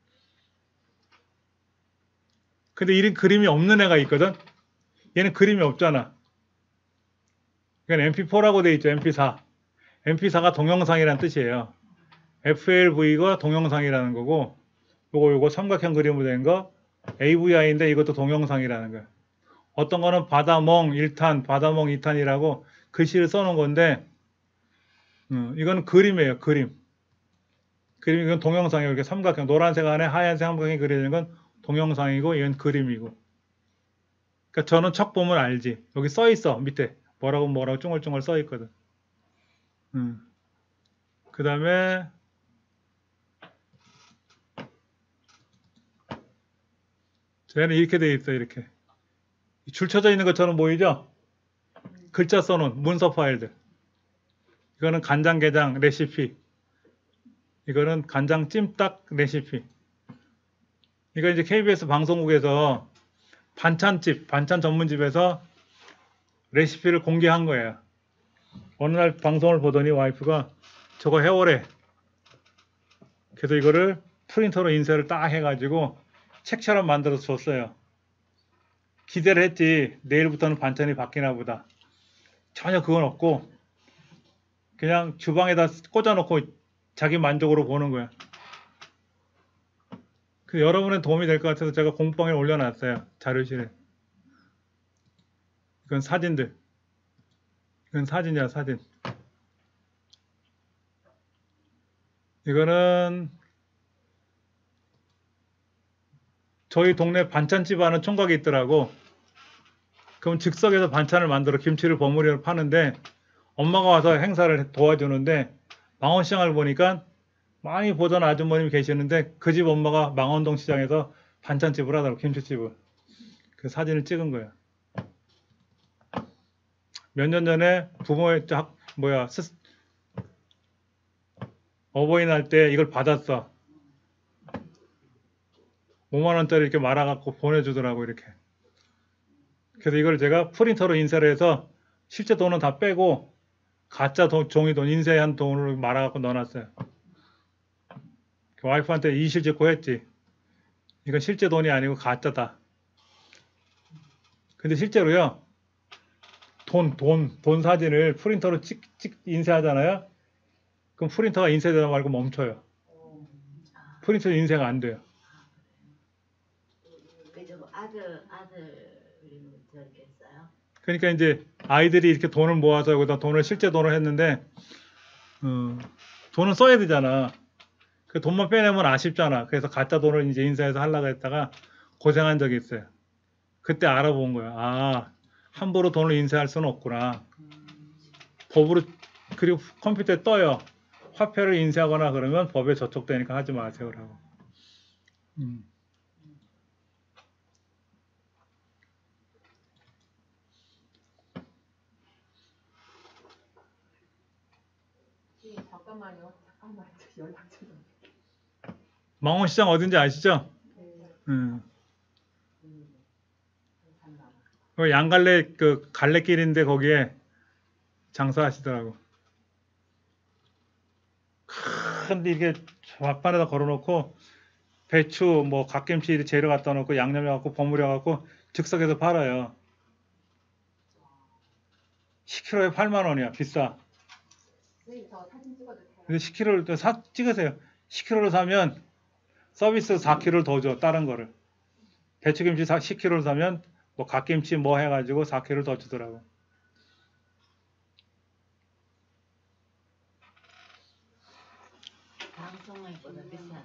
근데 이런 그림이 없는 애가 있거든. 얘는 그림이 없잖아. 이건 엠피포라고 돼 있죠. 엠피사. 엠피사가 동영상이란 뜻이에요. 에프엘브이가 동영상이라는 거고 요거 요거 삼각형 그림으로 된 거 에이브이아이인데 이것도 동영상이라는 거야. 어떤 거는 바다멍 일 탄, 바다멍 이 탄이라고 글씨를 써놓은 건데 음, 이거는 그림이에요. 그림. 그림 이건 동영상이에요. 이렇게 삼각형 노란색 안에 하얀색 삼각형이 그려지는 건 동영상이고 이건 그림이고. 그러니까 저는 척 보면 알지. 여기 써 있어. 밑에 뭐라고 뭐라고 쫑글쫑글 써 있거든. 음. 그 다음에 얘는 이렇게 돼 있어. 이렇게 줄 쳐져 있는 것처럼 보이죠? 글자 써놓은 문서 파일들. 이거는 간장게장 레시피. 이거는 간장 찜닭 레시피. 이거 이제 케이비에스 방송국에서 반찬집, 반찬 전문집에서 레시피를 공개한 거예요. 어느 날 방송을 보더니 와이프가 저거 해오래. 그래서 이거를 프린터로 인쇄를 딱 해가지고 책처럼 만들어서 줬어요. 기대를 했지. 내일부터는 반찬이 바뀌나 보다. 전혀 그건 없고 그냥 주방에다 꽂아놓고 자기 만족으로 보는 거야. 그 여러분의 도움이 될 것 같아서 제가 공방에 올려놨어요. 자료실에. 이건 사진들. 이건 사진이야, 사진. 이거는 저희 동네 반찬집 하는 총각이 있더라고. 그럼 즉석에서 반찬을 만들어 김치를 버무려 파는데 엄마가 와서 행사를 도와주는데 망원시장을 보니까 많이 보던 아주머님이 계시는데 그 집 엄마가 망원동 시장에서 반찬집을 하더라고. 김치집을. 그 사진을 찍은 거야. 몇 년 전에 부모의 짝 뭐야 스, 어버이날 때 이걸 받았어. 오만 원짜리 이렇게 말아갖고 보내주더라고 이렇게. 그래서 이걸 제가 프린터로 인쇄를 해서 실제 돈은 다 빼고 가짜 돈, 종이돈 인쇄한 돈으로 말아갖고 넣어놨어요. 와이프한테 이실 짓고 했지. 이건 실제 돈이 아니고 가짜다. 근데 실제로요. 돈, 돈, 돈 사진을 프린터로 찍, 찍, 인쇄하잖아요. 그럼 프린터가 인쇄되다 말고 멈춰요. 프린터 인쇄가 안 돼요. 그죠? 아들 아들이 저렇게 했어요. 그러니까 이제 아이들이 이렇게 돈을 모아서 여기다 돈을 실제 돈을 했는데 어, 돈은 써야 되잖아. 그 돈만 빼내면 아쉽잖아. 그래서 가짜 돈을 이제 인사해서 하려고 했다가 고생한 적이 있어요. 그때 알아본 거야. 아, 함부로 돈을 인쇄할 수는 없구나. 법으로, 그리고 컴퓨터에 떠요. 화폐를 인쇄하거나 그러면 법에 저촉되니까 하지 마세요라고. 음. 예, 잠깐만요. 잠깐만 연락 좀. 망원시장 어딘지 아시죠? 네. 음. 음. 괜찮나 봐. 그 양갈래 그 갈래길인데 거기에 장사하시더라고. 큰데 이게 막판에다 걸어놓고 배추 뭐 갓김치 재료 갖다 놓고 양념해 갖고 버무려 갖고 즉석에서 팔아요. 십 킬로그램에 팔만 원이야. 비싸. 선생님 저 사진 찍어도 돼요? 근데 십 킬로그램를 사 찍으세요. 십 킬로그램를 사면 서비스 사 킬로그램를 더 줘. 다른 거를. 배추김치 십 킬로그램를 사면 뭐 갓김치 뭐 해가지고 사 킬로그램를 더 주더라고. 방송국보다 비싸네.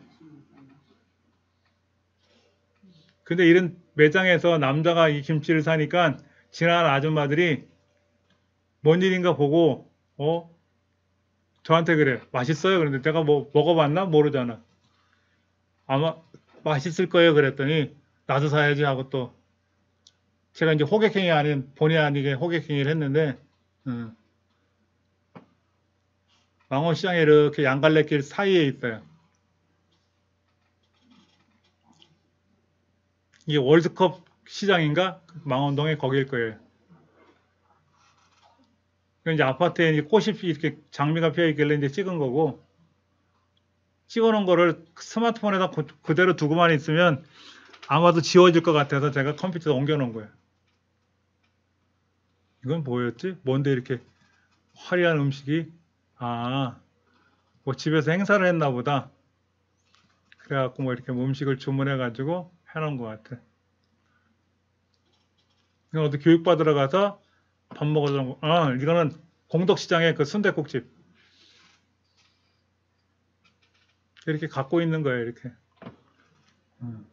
근데 이런 매장에서 남자가 이 김치를 사니까 지나가는 아줌마들이 뭔 일인가 보고 어 저한테 그래. 맛있어요? 그런데 내가 뭐 먹어봤나? 모르잖아. 아마 맛있을 거예요. 그랬더니 나도 사야지 하고 또 제가 이제 호객행위 아닌 본의 아니게 호객행위를 했는데 음. 망원시장에 이렇게 양갈래길 사이에 있어요. 이게 월드컵 시장인가? 망원동에 거기일 거예요. 이제 아파트에 이제 꽃이 이렇게 장미가 피어 있길래 이제 찍은 거고 찍어 놓은 거를 스마트폰에다 고, 그대로 두고만 있으면 아마도 지워질 것 같아서 제가 컴퓨터에 옮겨 놓은 거예요. 이건 뭐였지? 뭔데 이렇게 화려한 음식이? 아, 뭐 집에서 행사를 했나 보다. 그래갖고 뭐 이렇게 음식을 주문해가지고 해놓은 것 같아. 이건 어디 교육받으러 가서 밥 먹으러, 아, 이거는 공덕시장의 그 순댓국집. 이렇게 갖고 있는 거예요, 이렇게. 음.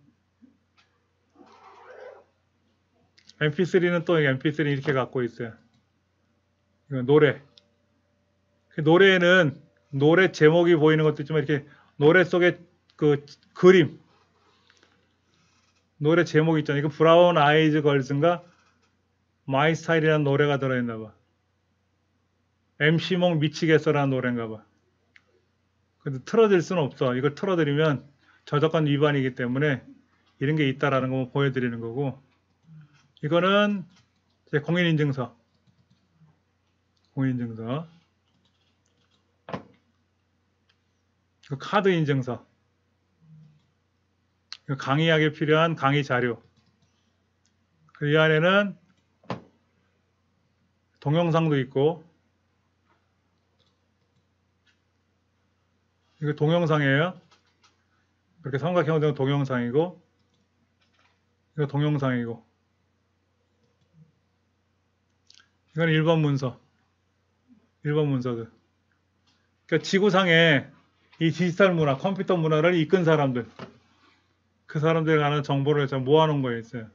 엠피쓰리는 또 엠피쓰리 이렇게 갖고 있어요. 이건 노래. 그 노래에는 노래 제목이 보이는 것도 있지만 이렇게 노래 속에 그 그림, 노래 제목이 있잖아요. 이거 브라운 아이즈 걸스인가 마이 스타일이라는 노래가 들어있나 봐. 엠씨몽 미치겠어라는 노래인가 봐. 근데 틀어드릴 수는 없어. 이걸 틀어드리면 저작권 위반이기 때문에 이런 게 있다라는 거 보여드리는 거고. 이거는 제 공인인증서. 공인인증서. 이거 카드 인증서. 이거 강의하기 필요한 강의 자료. 그 이 안에는 동영상도 있고. 이거 동영상이에요. 이렇게 삼각형으로 된 동영상이고. 이거 동영상이고. 이건 일 번 문서. 일 번 문서들. 그러니까 지구상에 이 디지털 문화, 컴퓨터 문화를 이끈 사람들. 그 사람들에 관한 정보를 좀 모아놓은 거에 있어요.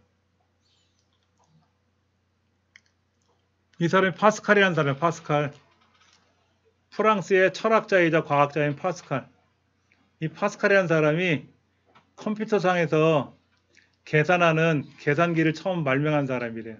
이 사람이 파스칼이라는 사람이에요. 파스칼. 프랑스의 철학자이자 과학자인 파스칼. 이 파스칼이라는 사람이 컴퓨터상에서 계산하는 계산기를 처음 발명한 사람이래요.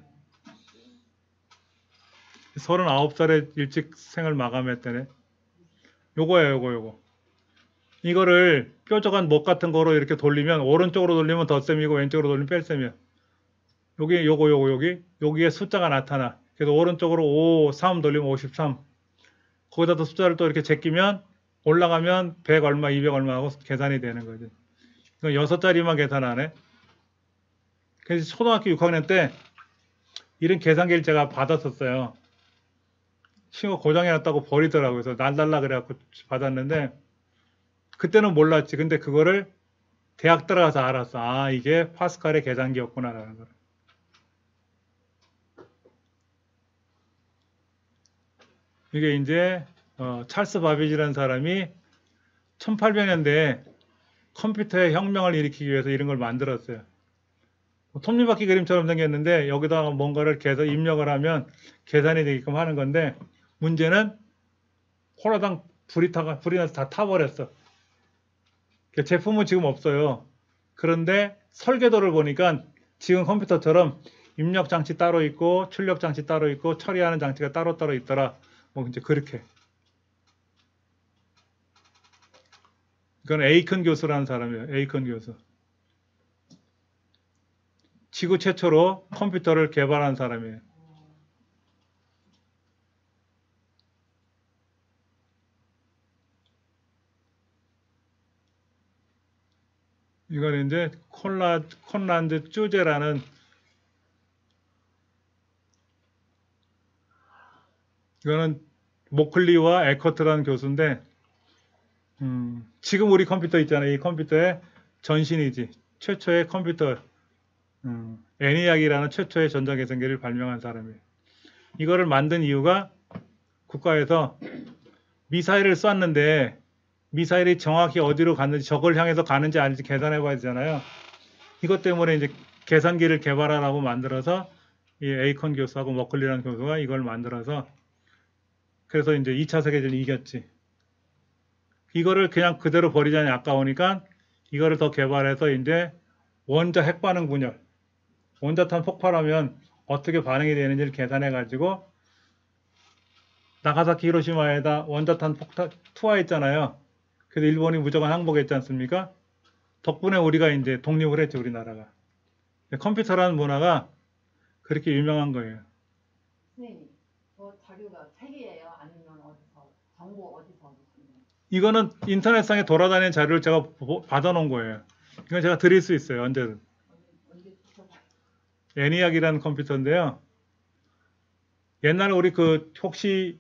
서른아홉 살에 일찍 생을 마감했다네. 요거예요, 요거, 요거. 이거를 뾰족한 목 같은 거로 이렇게 돌리면, 오른쪽으로 돌리면 덧셈이고, 왼쪽으로 돌리면 뺄셈이야. 여기, 요거, 요거, 여기, 여기에 숫자가 나타나. 그래서 오른쪽으로 오, 삼 돌리면 오십삼. 거기다 또 숫자를 또 이렇게 제끼면, 올라가면 백 얼마, 이백 얼마 하고 계산이 되는 거지. 이건 여섯 자리만 계산하네. 그래서 초등학교 육 학년 때 이런 계산기를 제가 받았었어요. 친구가 고장해놨다고 버리더라고요. 그래서 날 달라 그래갖고 받았는데 그때는 몰랐지. 근데 그거를 대학 들어가서 알았어. 아, 이게 파스칼의 계산기였구나라는 걸. 이게 이제 어, 찰스 바비지라는 사람이 천팔백 년대에 컴퓨터의 혁명을 일으키기 위해서 이런 걸 만들었어요. 톱니바퀴 그림처럼 생겼는데 여기다가 뭔가를 계속 입력을 하면 계산이 되게끔 하는 건데 문제는 호라당 불이 타가 불이 나서 다 타버렸어. 그 제품은 지금 없어요. 그런데 설계도를 보니까 지금 컴퓨터처럼 입력 장치 따로 있고 출력 장치 따로 있고 처리하는 장치가 따로 따로 있더라. 뭐 이제 그렇게. 이건 에이컨 교수라는 사람이에요. 에이컨 교수. 지구 최초로 컴퓨터를 개발한 사람이에요. 이건 이제 콘라, 콘란드 쭈제라는 이거는 모클리와 에커트라는 교수인데 음, 지금 우리 컴퓨터 있잖아요. 이 컴퓨터의 전신이지. 최초의 컴퓨터 음, 애니악이라는 최초의 전자계산기를 발명한 사람이에요. 이거를 만든 이유가 국가에서 미사일을 쐈는데 미사일이 정확히 어디로 갔는지 적을 향해서 가는지 아닌지 계산해 봐야 되잖아요. 이것 때문에 이제 계산기를 개발하라고 만들어서 이 에이컨 교수하고 머클리라는 교수가 이걸 만들어서 그래서 이제 이 차 세계대전을 이겼지. 이거를 그냥 그대로 버리자니 아까우니까 이거를 더 개발해서 이제 원자 핵 반응 분열, 원자탄 폭발하면 어떻게 반응이 되는지를 계산해 가지고 나가사키 히로시마에다 원자탄 폭탄 투하했잖아요. 그래서 일본이 무조건 항복했지 않습니까? 덕분에 우리가 이제 독립을 했죠, 우리나라가. 컴퓨터라는 문화가 그렇게 유명한 거예요. 선생님, 저 자료가 책이에요? 아니면 어디서 정보 어디서 보시나요? 이거는 인터넷상에 돌아다니는 자료를 제가 보- 받아놓은 거예요. 이건 제가 드릴 수 있어요, 언제든. 언제 주셔봐요? 애니악이라는 컴퓨터인데요. 옛날에 우리 그 혹시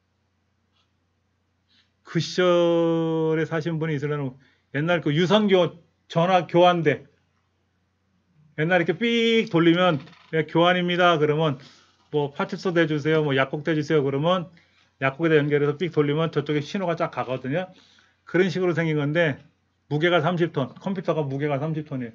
그 시절에 사신 분이 있으려면 옛날 그 유선교 전화 교환대 옛날 이렇게 삑 돌리면 네, 교환입니다. 그러면 뭐 파출소 대주세요, 뭐 약국 대주세요. 그러면 약국에다 연결해서 삑 돌리면 저쪽에 신호가 쫙 가거든요. 그런 식으로 생긴 건데 무게가 삼십 톤, 컴퓨터가 무게가 삼십 톤이에요.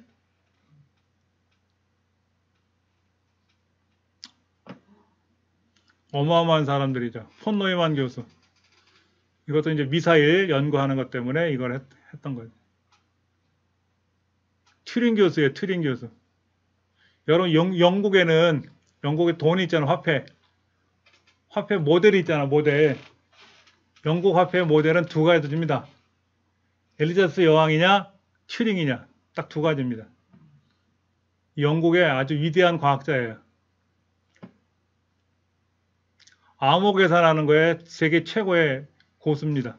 어마어마한 사람들이죠. 폰 노이만 교수. 이것도 이제 미사일 연구하는 것 때문에 이걸 했, 했던 거죠. 튜링 교수예요, 튜링 교수. 여러분, 영, 영국에는, 영국에 돈이 있잖아, 화폐. 화폐 모델이 있잖아, 모델. 영국 화폐 모델은 두 가지 줍니다. 엘리자베스 여왕이냐, 튜링이냐. 딱 두 가지입니다. 영국의 아주 위대한 과학자예요. 암호 계산하는 거에 세계 최고의 고수입니다.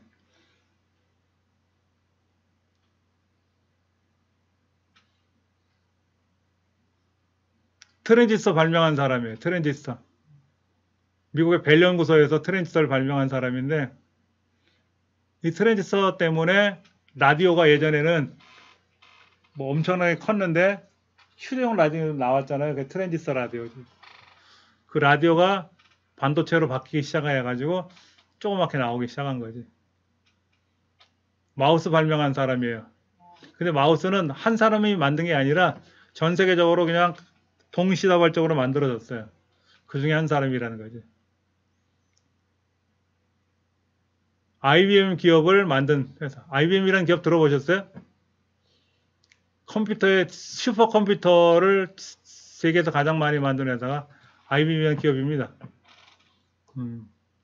트랜지스터 발명한 사람이에요. 트랜지스터. 미국의 벨 연구소에서 트랜지스터를 발명한 사람인데 이 트랜지스터 때문에 라디오가 예전에는 뭐 엄청나게 컸는데 휴대용 라디오 나왔잖아요. 그 트랜지스터 라디오. 그 라디오가 반도체로 바뀌기 시작해가지고 조그맣게 나오기 시작한 거지. 마우스 발명한 사람이에요. 근데 마우스는 한 사람이 만든 게 아니라 전 세계적으로 그냥 동시다발적으로 만들어졌어요. 그 중에 한 사람이라는 거지. 아이비엠 기업을 만든 회사. 아이비엠이라는 기업 들어보셨어요? 컴퓨터의 슈퍼컴퓨터를 세계에서 가장 많이 만든 회사가 아이비엠이라는 기업입니다. 음.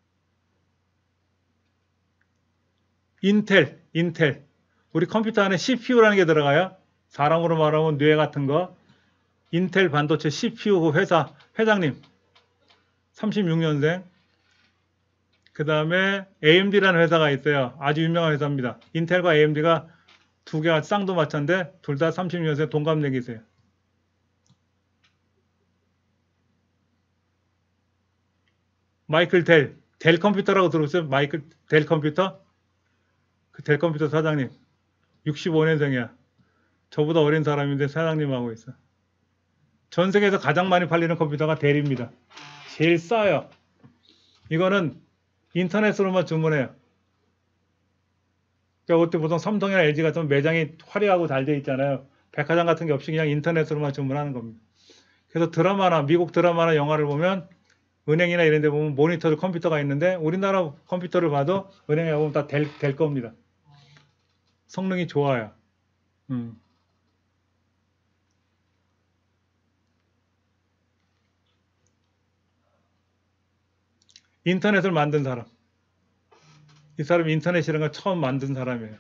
인텔, 인텔. 우리 컴퓨터 안에 씨피유라는 게 들어가요. 사람으로 말하면 뇌 같은 거. 인텔 반도체 씨피유 회사 회장님. 삼십육 년생. 그 다음에 에이엠디라는 회사가 있어요. 아주 유명한 회사입니다. 인텔과 에이엠디가 두 개가 쌍두마차인데 둘 다 삼십육 년생 동갑내기세요. 마이클 델. 델 컴퓨터라고 들어보세요. 마이클 델 컴퓨터. 그 델 컴퓨터 사장님. 육십오 년생이야. 저보다 어린 사람인데 사장님하고 있어. 전 세계에서 가장 많이 팔리는 컴퓨터가 델입니다. 제일 싸요. 이거는 인터넷으로만 주문해요. 그러니까 그때 보통 삼성이나 엘지 같은 매장이 화려하고 잘 돼 있잖아요. 백화점 같은 게 없이 그냥 인터넷으로만 주문하는 겁니다. 그래서 드라마나 미국 드라마나 영화를 보면 은행이나 이런 데 보면 모니터도 컴퓨터가 있는데 우리나라 컴퓨터를 봐도 은행에 보면 다 될, 될 겁니다. 성능이 좋아요. 음. 인터넷을 만든 사람. 이 사람이 인터넷이라는 걸 처음 만든 사람이에요.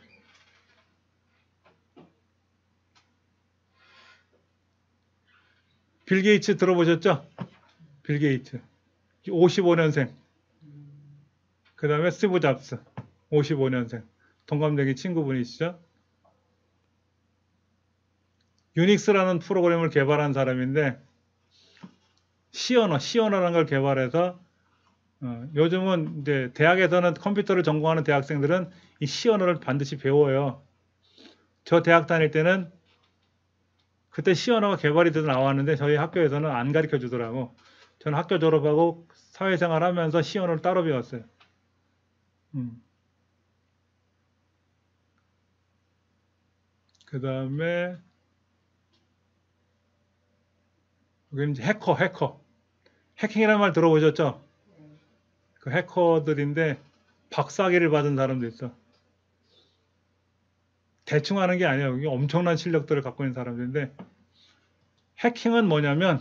빌 게이츠 들어보셨죠? 빌 게이츠. 오십오 년생. 그 다음에 스티브 잡스. 오십오 년생. 동갑내기 친구분이시죠? 유닉스라는 프로그램을 개발한 사람인데 C 언어, C 언어라는 걸 개발해서 어, 요즘은 이제 대학에서는 컴퓨터를 전공하는 대학생들은 이 C 언어를 반드시 배워요. 저 대학 다닐 때는 그때 C 언어가 개발이 돼서 나왔는데 저희 학교에서는 안 가르쳐 주더라고. 저는 학교 졸업하고 사회생활 하면서 C 언어를 따로 배웠어요. 음. 그 다음에 여기는 이제 해커, 해커. 해킹이라는 말 들어보셨죠? 그 해커들인데 박사학위를 받은 사람도 있어. 대충 하는 게 아니에요. 이게 엄청난 실력들을 갖고 있는 사람들인데 해킹은 뭐냐면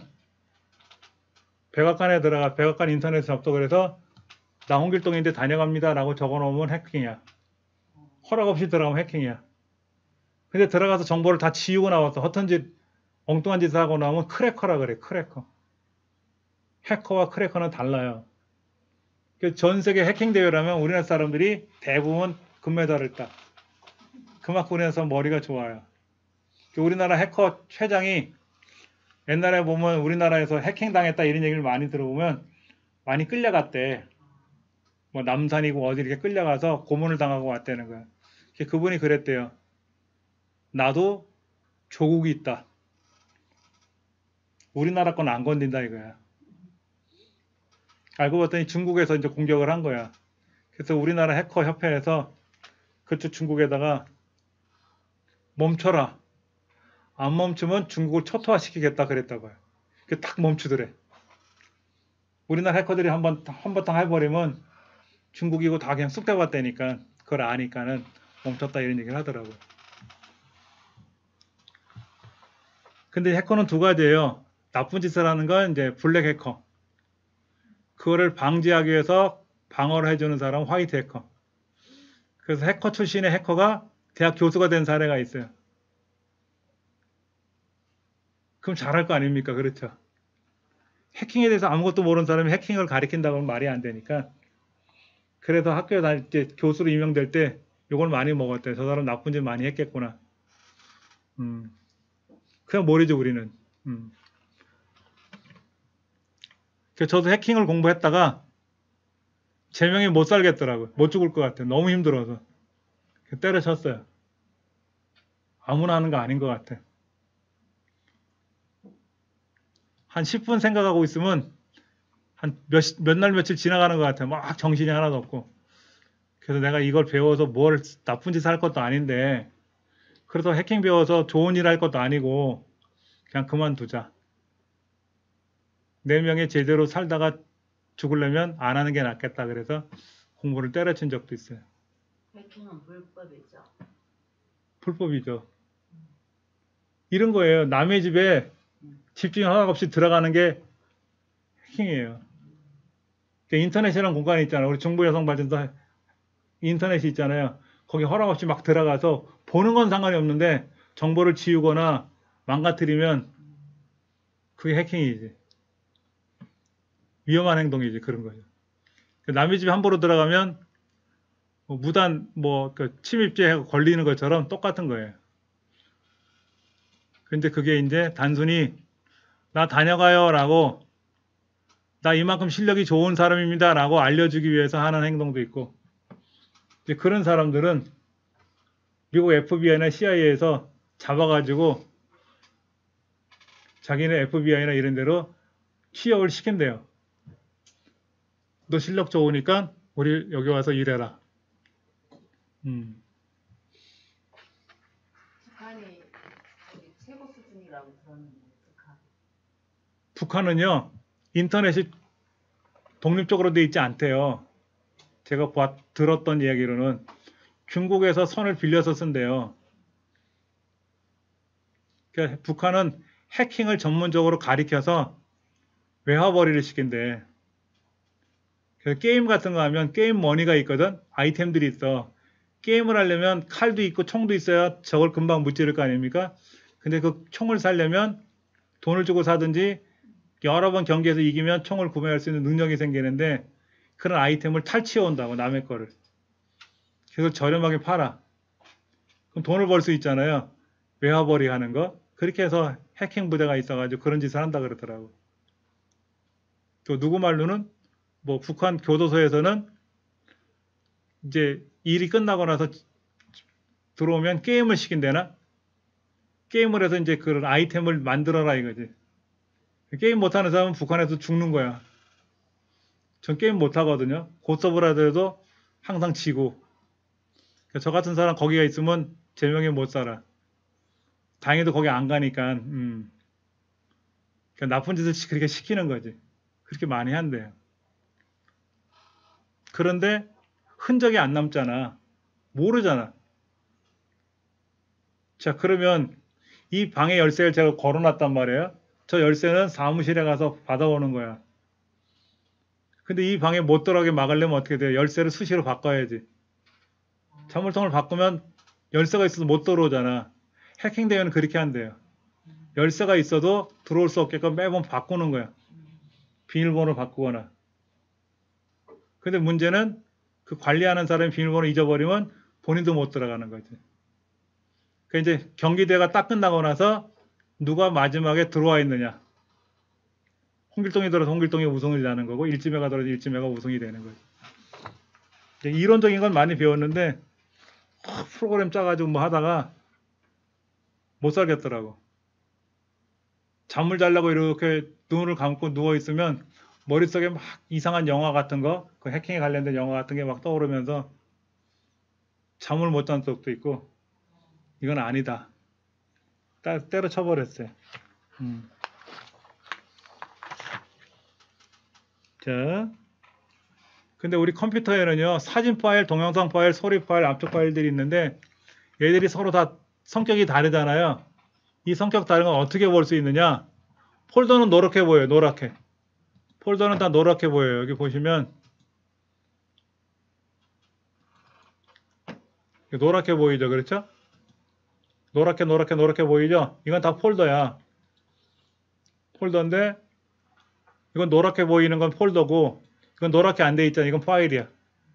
백악관에 들어가 백악관 인터넷 접속을 해서 나 홍길동인데 다녀갑니다 라고 적어놓으면 해킹이야. 허락 없이 들어가면 해킹이야. 근데 들어가서 정보를 다 지우고 나와서 허튼 짓, 엉뚱한 짓을 하고 나오면 크래커라 그래. 크래커. 해커와 크래커는 달라요. 전 세계 해킹 대회라면 우리나라 사람들이 대부분 금메달을 따. 그만큼 우리나라 사람 머리가 좋아요. 우리나라 해커 회장이 옛날에 보면 우리나라에서 해킹 당했다 이런 얘기를 많이 들어보면 많이 끌려갔대. 뭐 남산이고 어디 이렇게 끌려가서 고문을 당하고 왔다는 거야. 그분이 그랬대요. 나도 조국이 있다. 우리나라 건 안 건든다 이거야. 알고 봤더니 중국에서 이제 공격을 한 거야. 그래서 우리나라 해커 협회에서 그쪽 중국에다가 멈춰라. 안 멈추면 중국을 초토화시키겠다 그랬다고요. 그 딱 멈추더래. 우리나라 해커들이 한번 한바탕 해버리면 중국이고 다 그냥 쑥 대봤다니까 그걸 아니까는 멈췄다 이런 얘기를 하더라고요. 근데 해커는 두 가지예요. 나쁜 짓을 하는 건 이제 블랙 해커. 그거를 방지하기 위해서 방어를 해주는 사람은 화이트 해커. 그래서 해커 출신의 해커가 대학 교수가 된 사례가 있어요. 그럼 잘할 거 아닙니까? 그렇죠. 해킹에 대해서 아무것도 모르는 사람이 해킹을 가리킨다고 하면 말이 안 되니까. 그래서 학교에 다닐 때 교수로 임명될 때 이걸 많이 먹었대. 저 사람 나쁜 짓 많이 했겠구나. 음. 그냥 모르죠 우리는. 음. 저도 해킹을 공부했다가 제명에 못 살겠더라고요. 못 죽을 것 같아요. 너무 힘들어서. 때려쳤어요. 아무나 하는 거 아닌 것 같아. 한 십 분 생각하고 있으면 한 몇, 몇 날 며칠 지나가는 것 같아요. 막 정신이 하나도 없고. 그래서 내가 이걸 배워서 뭘 나쁜 짓 할 것도 아닌데 그래서 해킹 배워서 좋은 일 할 것도 아니고 그냥 그만두자. 네 명이 제대로 살다가 죽으려면 안 하는 게 낫겠다. 그래서 공부를 때려친 적도 있어요. 해킹은 불법이죠. 불법이죠. 이런 거예요. 남의 집에 집주인 허락 없이 들어가는 게 해킹이에요. 인터넷이라는 공간이 있잖아요. 우리 중부여성발전소 인터넷이 있잖아요. 거기 허락 없이 막 들어가서 보는 건 상관이 없는데 정보를 지우거나 망가뜨리면 그게 해킹이지. 위험한 행동이지. 그런 거죠. 남의 집에 함부로 들어가면 뭐 무단 뭐 그 침입죄 걸리는 것처럼 똑같은 거예요. 근데 그게 이제 단순히 나 다녀가요 라고 나 이만큼 실력이 좋은 사람입니다 라고 알려주기 위해서 하는 행동도 있고 이제 그런 사람들은 미국 에프비아이나 씨아이에이에서 잡아가지고 자기네 에프비아이나 이런 데로 취업을 시킨대요. 너 실력 좋으니까 우리 여기 와서 일해라. 음. 북한은요 인터넷이 독립적으로 돼 있지 않대요. 제가 봐, 들었던 이야기로는 중국에서 선을 빌려서 쓴대요. 그러니까 북한은 해킹을 전문적으로 가리켜서 외화벌이를 시킨대. 그래서 게임 같은 거 하면 게임 머니가 있거든. 아이템들이 있어. 게임을 하려면 칼도 있고 총도 있어야 저걸 금방 무찌를 거 아닙니까? 근데 그 총을 사려면 돈을 주고 사든지 여러 번 경기에서 이기면 총을 구매할 수 있는 능력이 생기는데 그런 아이템을 탈취해 온다고 남의 거를. 그래서 저렴하게 팔아. 그럼 돈을 벌 수 있잖아요. 외화벌이 하는 거. 그렇게 해서 해킹 부대가 있어가지고 그런 짓을 한다 그러더라고. 또 누구 말로는 뭐 북한 교도소에서는 이제 일이 끝나고 나서 들어오면 게임을 시킨대나? 게임을 해서 이제 그런 아이템을 만들어라 이거지. 게임 못하는 사람은 북한에서 죽는 거야. 전 게임 못하거든요. 고서브를 하더라도 항상 지고. 저 같은 사람 거기가 있으면 제명에 못 살아. 다행히도 거기 안 가니까. 음. 그러니까 나쁜 짓을 그렇게 시키는 거지. 그렇게 많이 한대요. 그런데 흔적이 안 남잖아. 모르잖아. 자, 그러면 이 방의 열쇠를 제가 걸어놨단 말이에요. 저 열쇠는 사무실에 가서 받아오는 거야. 근데 이 방에 못 들어가게 막으려면 어떻게 돼요? 열쇠를 수시로 바꿔야지. 자물통을 바꾸면 열쇠가 있어서 못 들어오잖아. 해킹되면 그렇게 한대요. 열쇠가 있어도 들어올 수 없게끔 매번 바꾸는 거야. 비밀번호를 바꾸거나. 근데 문제는 그 관리하는 사람이 비밀번호 잊어버리면 본인도 못 들어가는 거지. 그 이제 경기대회가 딱 끝나고 나서 누가 마지막에 들어와 있느냐. 홍길동이 들어서 홍길동이 우승을 나는 거고 일지매가 들어서 일지매가 우승이 되는 거지. 이론적인 건 많이 배웠는데 프로그램 짜가지고 뭐 하다가 못 살겠더라고. 잠을 자려고 이렇게 눈을 감고 누워 있으면 머릿속에 막 이상한 영화 같은 거, 그 해킹에 관련된 영화 같은 게 막 떠오르면서 잠을 못 잔 적도 있고 이건 아니다. 따, 때려쳐버렸어요. 음. 자, 근데 우리 컴퓨터에는요 사진 파일, 동영상 파일, 소리 파일, 압축 파일들이 있는데 얘들이 서로 다 성격이 다르잖아요. 이 성격 다른 건 어떻게 볼 수 있느냐? 폴더는 노랗게 보여요. 노랗게. 폴더는 다 노랗게 보여요. 여기 보시면 노랗게 보이죠. 그렇죠? 노랗게 노랗게 노랗게 보이죠? 이건 다 폴더야. 폴더인데 이건 노랗게 보이는 건 폴더고 이건 노랗게 안 돼 있잖아. 이건 파일이야.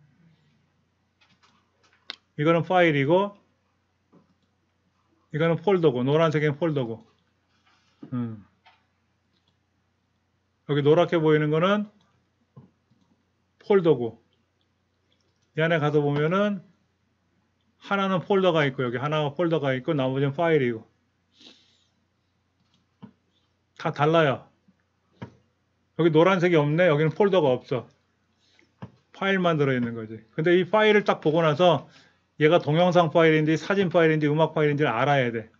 이거는 파일이고 이거는 폴더고 노란색은 폴더고 음. 여기 노랗게 보이는 거는 폴더고 이 안에 가서 보면은 하나는 폴더가 있고 여기 하나가 폴더가 있고 나머지는 파일이고 다 달라요. 여기 노란색이 없네. 여기는 폴더가 없어. 파일만 들어있는 거지. 근데 이 파일을 딱 보고 나서 얘가 동영상 파일인지 사진 파일인지 음악 파일인지를 알아야 돼.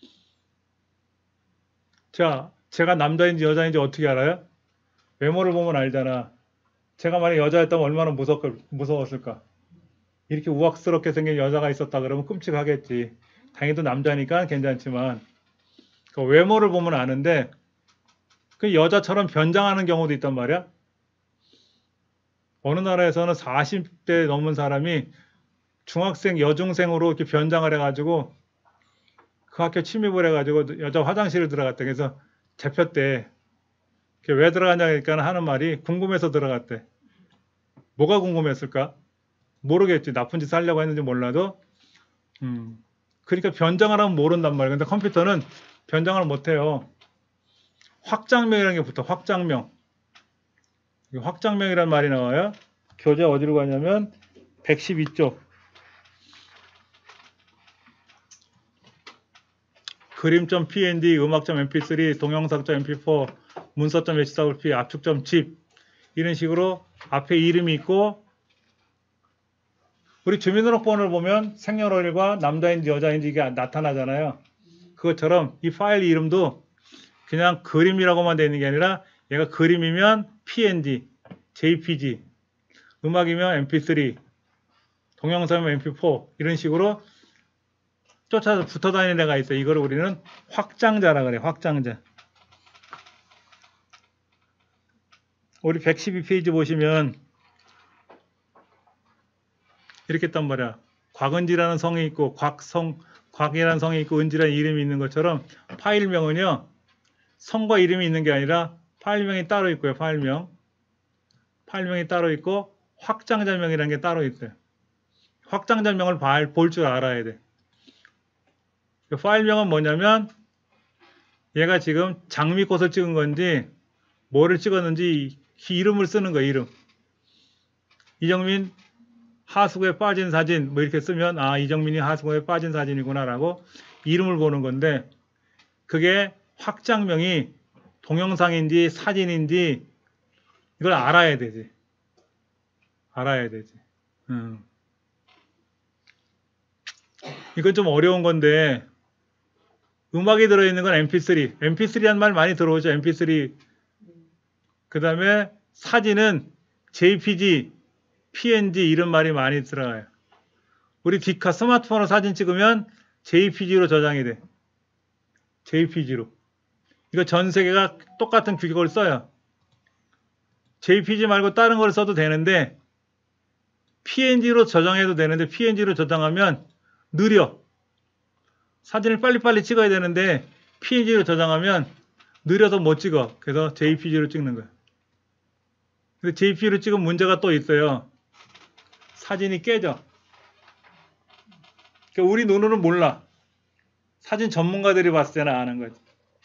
자, 제가 남자인지 여자인지 어떻게 알아요? 외모를 보면 알잖아. 제가 만약 여자였다면 얼마나 무섭, 무서웠을까? 이렇게 우악스럽게 생긴 여자가 있었다 그러면 끔찍하겠지. 다행히도 남자니까 괜찮지만 그 외모를 보면 아는데 그 여자처럼 변장하는 경우도 있단 말이야. 어느 나라에서는 사십 대 넘은 사람이 중학생 여중생으로 이렇게 변장을 해가지고 그 학교 침입을 해가지고 여자 화장실을 들어갔대. 그래서 잡혔대. 왜 들어갔냐니까 하는 말이 궁금해서 들어갔대. 뭐가 궁금했을까? 모르겠지. 나쁜 짓 하려고 했는지 몰라도. 음. 그러니까 변장을 하면 모른단 말이야. 근데 컴퓨터는 변장을 못해요. 확장명이라는 게 붙어. 확장명. 확장명이란 말이 나와요. 교재 어디로 가냐면 백십이 쪽. 그림.png, 음악.엠피쓰리, 동영상.엠피포, 문서.에이치더블유피, 압축.zip 이런 식으로 앞에 이름이 있고 우리 주민등록번호를 보면 생년월일과 남자인지 여자인지 이게 나타나잖아요. 그것처럼 이 파일 이름도 그냥 그림이라고만 되어 있는 게 아니라 얘가 그림이면 피엔지, 제이피지, 음악이면 엠피쓰리, 동영상이면 엠피포 이런 식으로 쫓아서 붙어 다니는 애가 있어요. 이걸 우리는 확장자라 그래. 확장자. 우리 백십이 페이지 보시면 이렇게 했단 말이야. 곽은지라는 성이 있고 곽성, 곽이라는 성이 있고 은지라는 이름이 있는 것처럼 파일명은요. 성과 이름이 있는 게 아니라 파일명이 따로 있고요. 파일명. 파일명이 따로 있고 확장자명이라는 게 따로 있어요. 확장자명을 볼 줄 알아야 돼. 파일명은 뭐냐면 얘가 지금 장미꽃을 찍은 건지 뭐를 찍었는지 이름을 쓰는 거예요. 이름. 이정민 하수구에 빠진 사진 뭐 이렇게 쓰면 아 이정민이 하수구에 빠진 사진이구나 라고 이름을 보는 건데 그게 확장명이 동영상인지 사진인지 이걸 알아야 되지. 알아야 되지. 음. 이건 좀 어려운 건데 음악이 들어있는 건 엠피쓰리. 엠피쓰리란 말 많이 들어오죠. 엠피쓰리. 그 다음에 사진은 제이피지, 피엔지 이런 말이 많이 들어가요. 우리 디카 스마트폰으로 사진 찍으면 제이피지로 저장이 돼. 제이피지로. 이거 전 세계가 똑같은 규격을 써요. 제이피지 말고 다른 걸 써도 되는데 피엔지로 저장해도 되는데 피엔지로 저장하면 느려. 사진을 빨리빨리 찍어야 되는데 피엔지로 저장하면 느려서 못 찍어. 그래서 제이피지로 찍는 거야. 근데 제이피지로 찍으면 문제가 또 있어요. 사진이 깨져. 그러니까 우리 눈으로는 몰라. 사진 전문가들이 봤을 때는 아는 거지.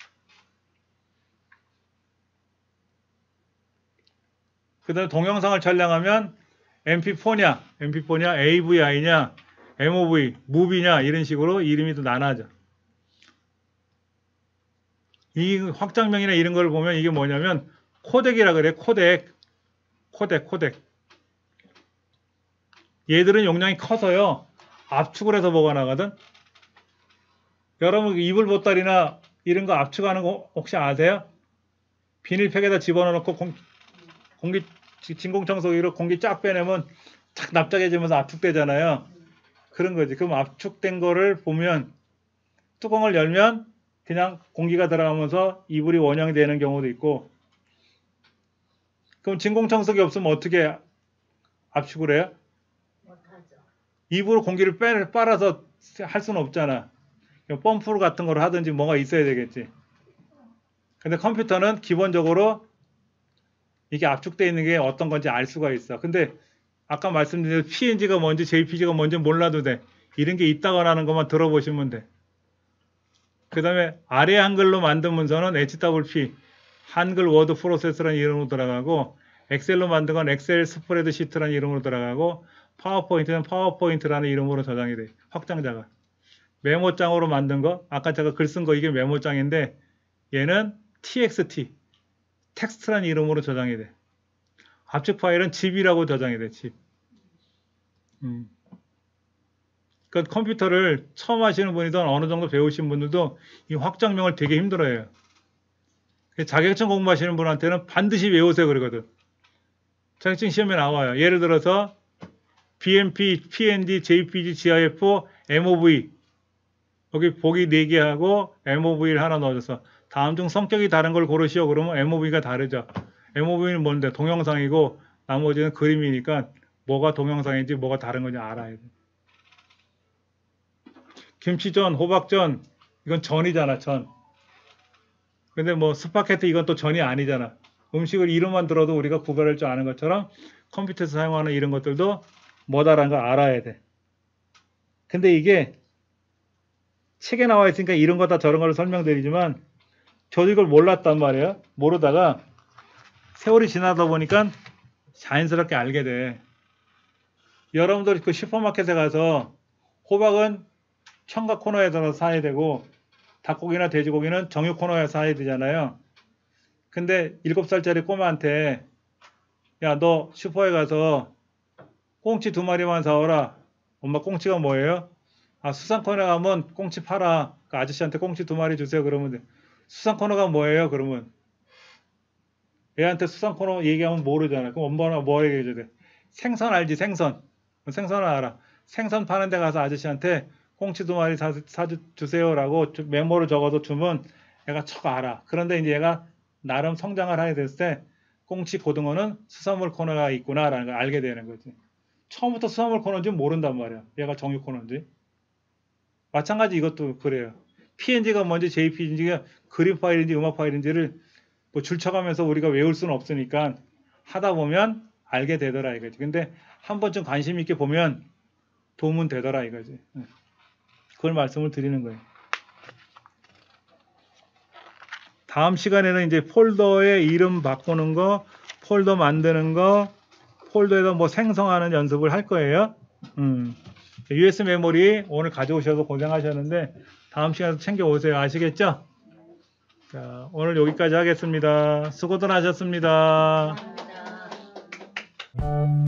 그 다음에 동영상을 촬영하면 엠피포냐, 엠피포냐, 에이브이아이냐, 엠오브이, 무비냐 이런 식으로 이름이 또 나눠져. 이 확장명이나 이런 걸 보면 이게 뭐냐면 코덱이라 그래. 코덱. 코덱, 코덱. 얘들은 용량이 커서요. 압축을 해서 보관하거든. 여러분 이불 보따리나 이런 거 압축하는 거 혹시 아세요? 비닐팩에다 집어넣고 공, 공기 진공청소기로 공기 쫙 빼내면 착 납작해지면서 압축되잖아요. 그런 거지. 그럼 압축된 거를 보면 뚜껑을 열면 그냥 공기가 들어가면서 이불이 원형이 되는 경우도 있고 그럼 진공청소기 없으면 어떻게 압축을 해요? 못하죠. 입으로 공기를 빼, 빨아서 할 수는 없잖아. 펌프 같은 걸 하든지 뭐가 있어야 되겠지. 근데 컴퓨터는 기본적으로 이게 압축되어 있는 게 어떤 건지 알 수가 있어. 근데 아까 말씀드린 피엔지가 뭔지 제이피지가 뭔지 몰라도 돼. 이런 게 있다고 하는 것만 들어보시면 돼. 그 다음에 아래 한글로 만든 문서는 에이치더블유피 한글 워드 프로세서라는 이름으로 들어가고 엑셀로 만든 건 엑셀 스프레드시트라는 이름으로 들어가고 파워포인트는 파워포인트라는 이름으로 저장이 돼. 확장자가. 메모장으로 만든 거 아까 제가 글 쓴 거 이게 메모장인데 얘는 티엑스티 텍스트라는 이름으로 저장이 돼. 압축 파일은 집이라고 저장이 돼. 집. 음. 그러니까 컴퓨터를 처음 하시는 분이든 어느 정도 배우신 분들도 이 확장명을 되게 힘들어해요. 자격증 공부하시는 분한테는 반드시 외우세요 그러거든. 자격증 시험에 나와요. 예를 들어서 비엠피, 피엔지, 제이피지, 지아이에프, 엠오브이 여기 보기 네 개 하고 엠오브이를 하나 넣어줘서 다음 중 성격이 다른 걸 고르시오 그러면 엠오브이가 다르죠. 엠오브이는 뭔데? 동영상이고 나머지는 그림이니까 뭐가 동영상인지 뭐가 다른 건지 알아야 돼. 김치전, 호박전 이건 전이잖아. 전. 근데 뭐 스파게티 이건 또 전이 아니잖아. 음식을 이름만 들어도 우리가 구별할 줄 아는 것처럼 컴퓨터에서 사용하는 이런 것들도 뭐다라는 걸 알아야 돼. 근데 이게 책에 나와 있으니까 이런 거다 저런 걸 설명드리지만 저도 이걸 몰랐단 말이에요. 모르다가 세월이 지나다 보니까 자연스럽게 알게 돼. 여러분들 그 슈퍼마켓에 가서 호박은 청각 코너에서 사야 되고 닭고기나 돼지고기는 정육 코너에서 사야 되잖아요. 근데 일곱 살짜리 꼬마한테 야, 너 슈퍼에 가서 꽁치 두 마리만 사오라. 엄마 꽁치가 뭐예요? 아, 수산 코너에 가면 꽁치 팔아. 그 아저씨한테 꽁치 두 마리 주세요. 그러면 돼. 수상 코너가 뭐예요? 그러면 얘한테 수상 코너 얘기하면 모르잖아. 그럼 엄마가 뭐 얘기해줘야 돼? 생선 알지? 생선. 생선을 알아. 생선 파는 데 가서 아저씨한테 꽁치 두 마리 사, 사주 주세요라고 주- 메모를 적어서 주면 얘가 척 알아. 그런데 이제 얘가 나름 성장을 하게 됐을 때 꽁치 고등어는 수산물 코너가 있구나라는 걸 알게 되는 거지. 처음부터 수산물 코너인지 모른단 말이야. 얘가 정육 코너인지. 마찬가지 이것도 그래요. 피엔지가 뭔지 제이피엔지가 그림 파일인지 음악 파일인지를 뭐 줄쳐가면서 우리가 외울 수는 없으니까 하다 보면 알게 되더라 이거지. 근데 한 번쯤 관심 있게 보면 도움은 되더라 이거지. 그걸 말씀을 드리는 거예요. 다음 시간에는 이제 폴더에 이름 바꾸는 거, 폴더 만드는 거, 폴더에다 뭐 생성하는 연습을 할 거예요. 음. 유에스 메모리 오늘 가져오셔서 고생하셨는데 다음 시간에 챙겨 오세요. 아시겠죠? 자, 오늘 여기까지 하겠습니다. 수고들 하셨습니다. 감사합니다.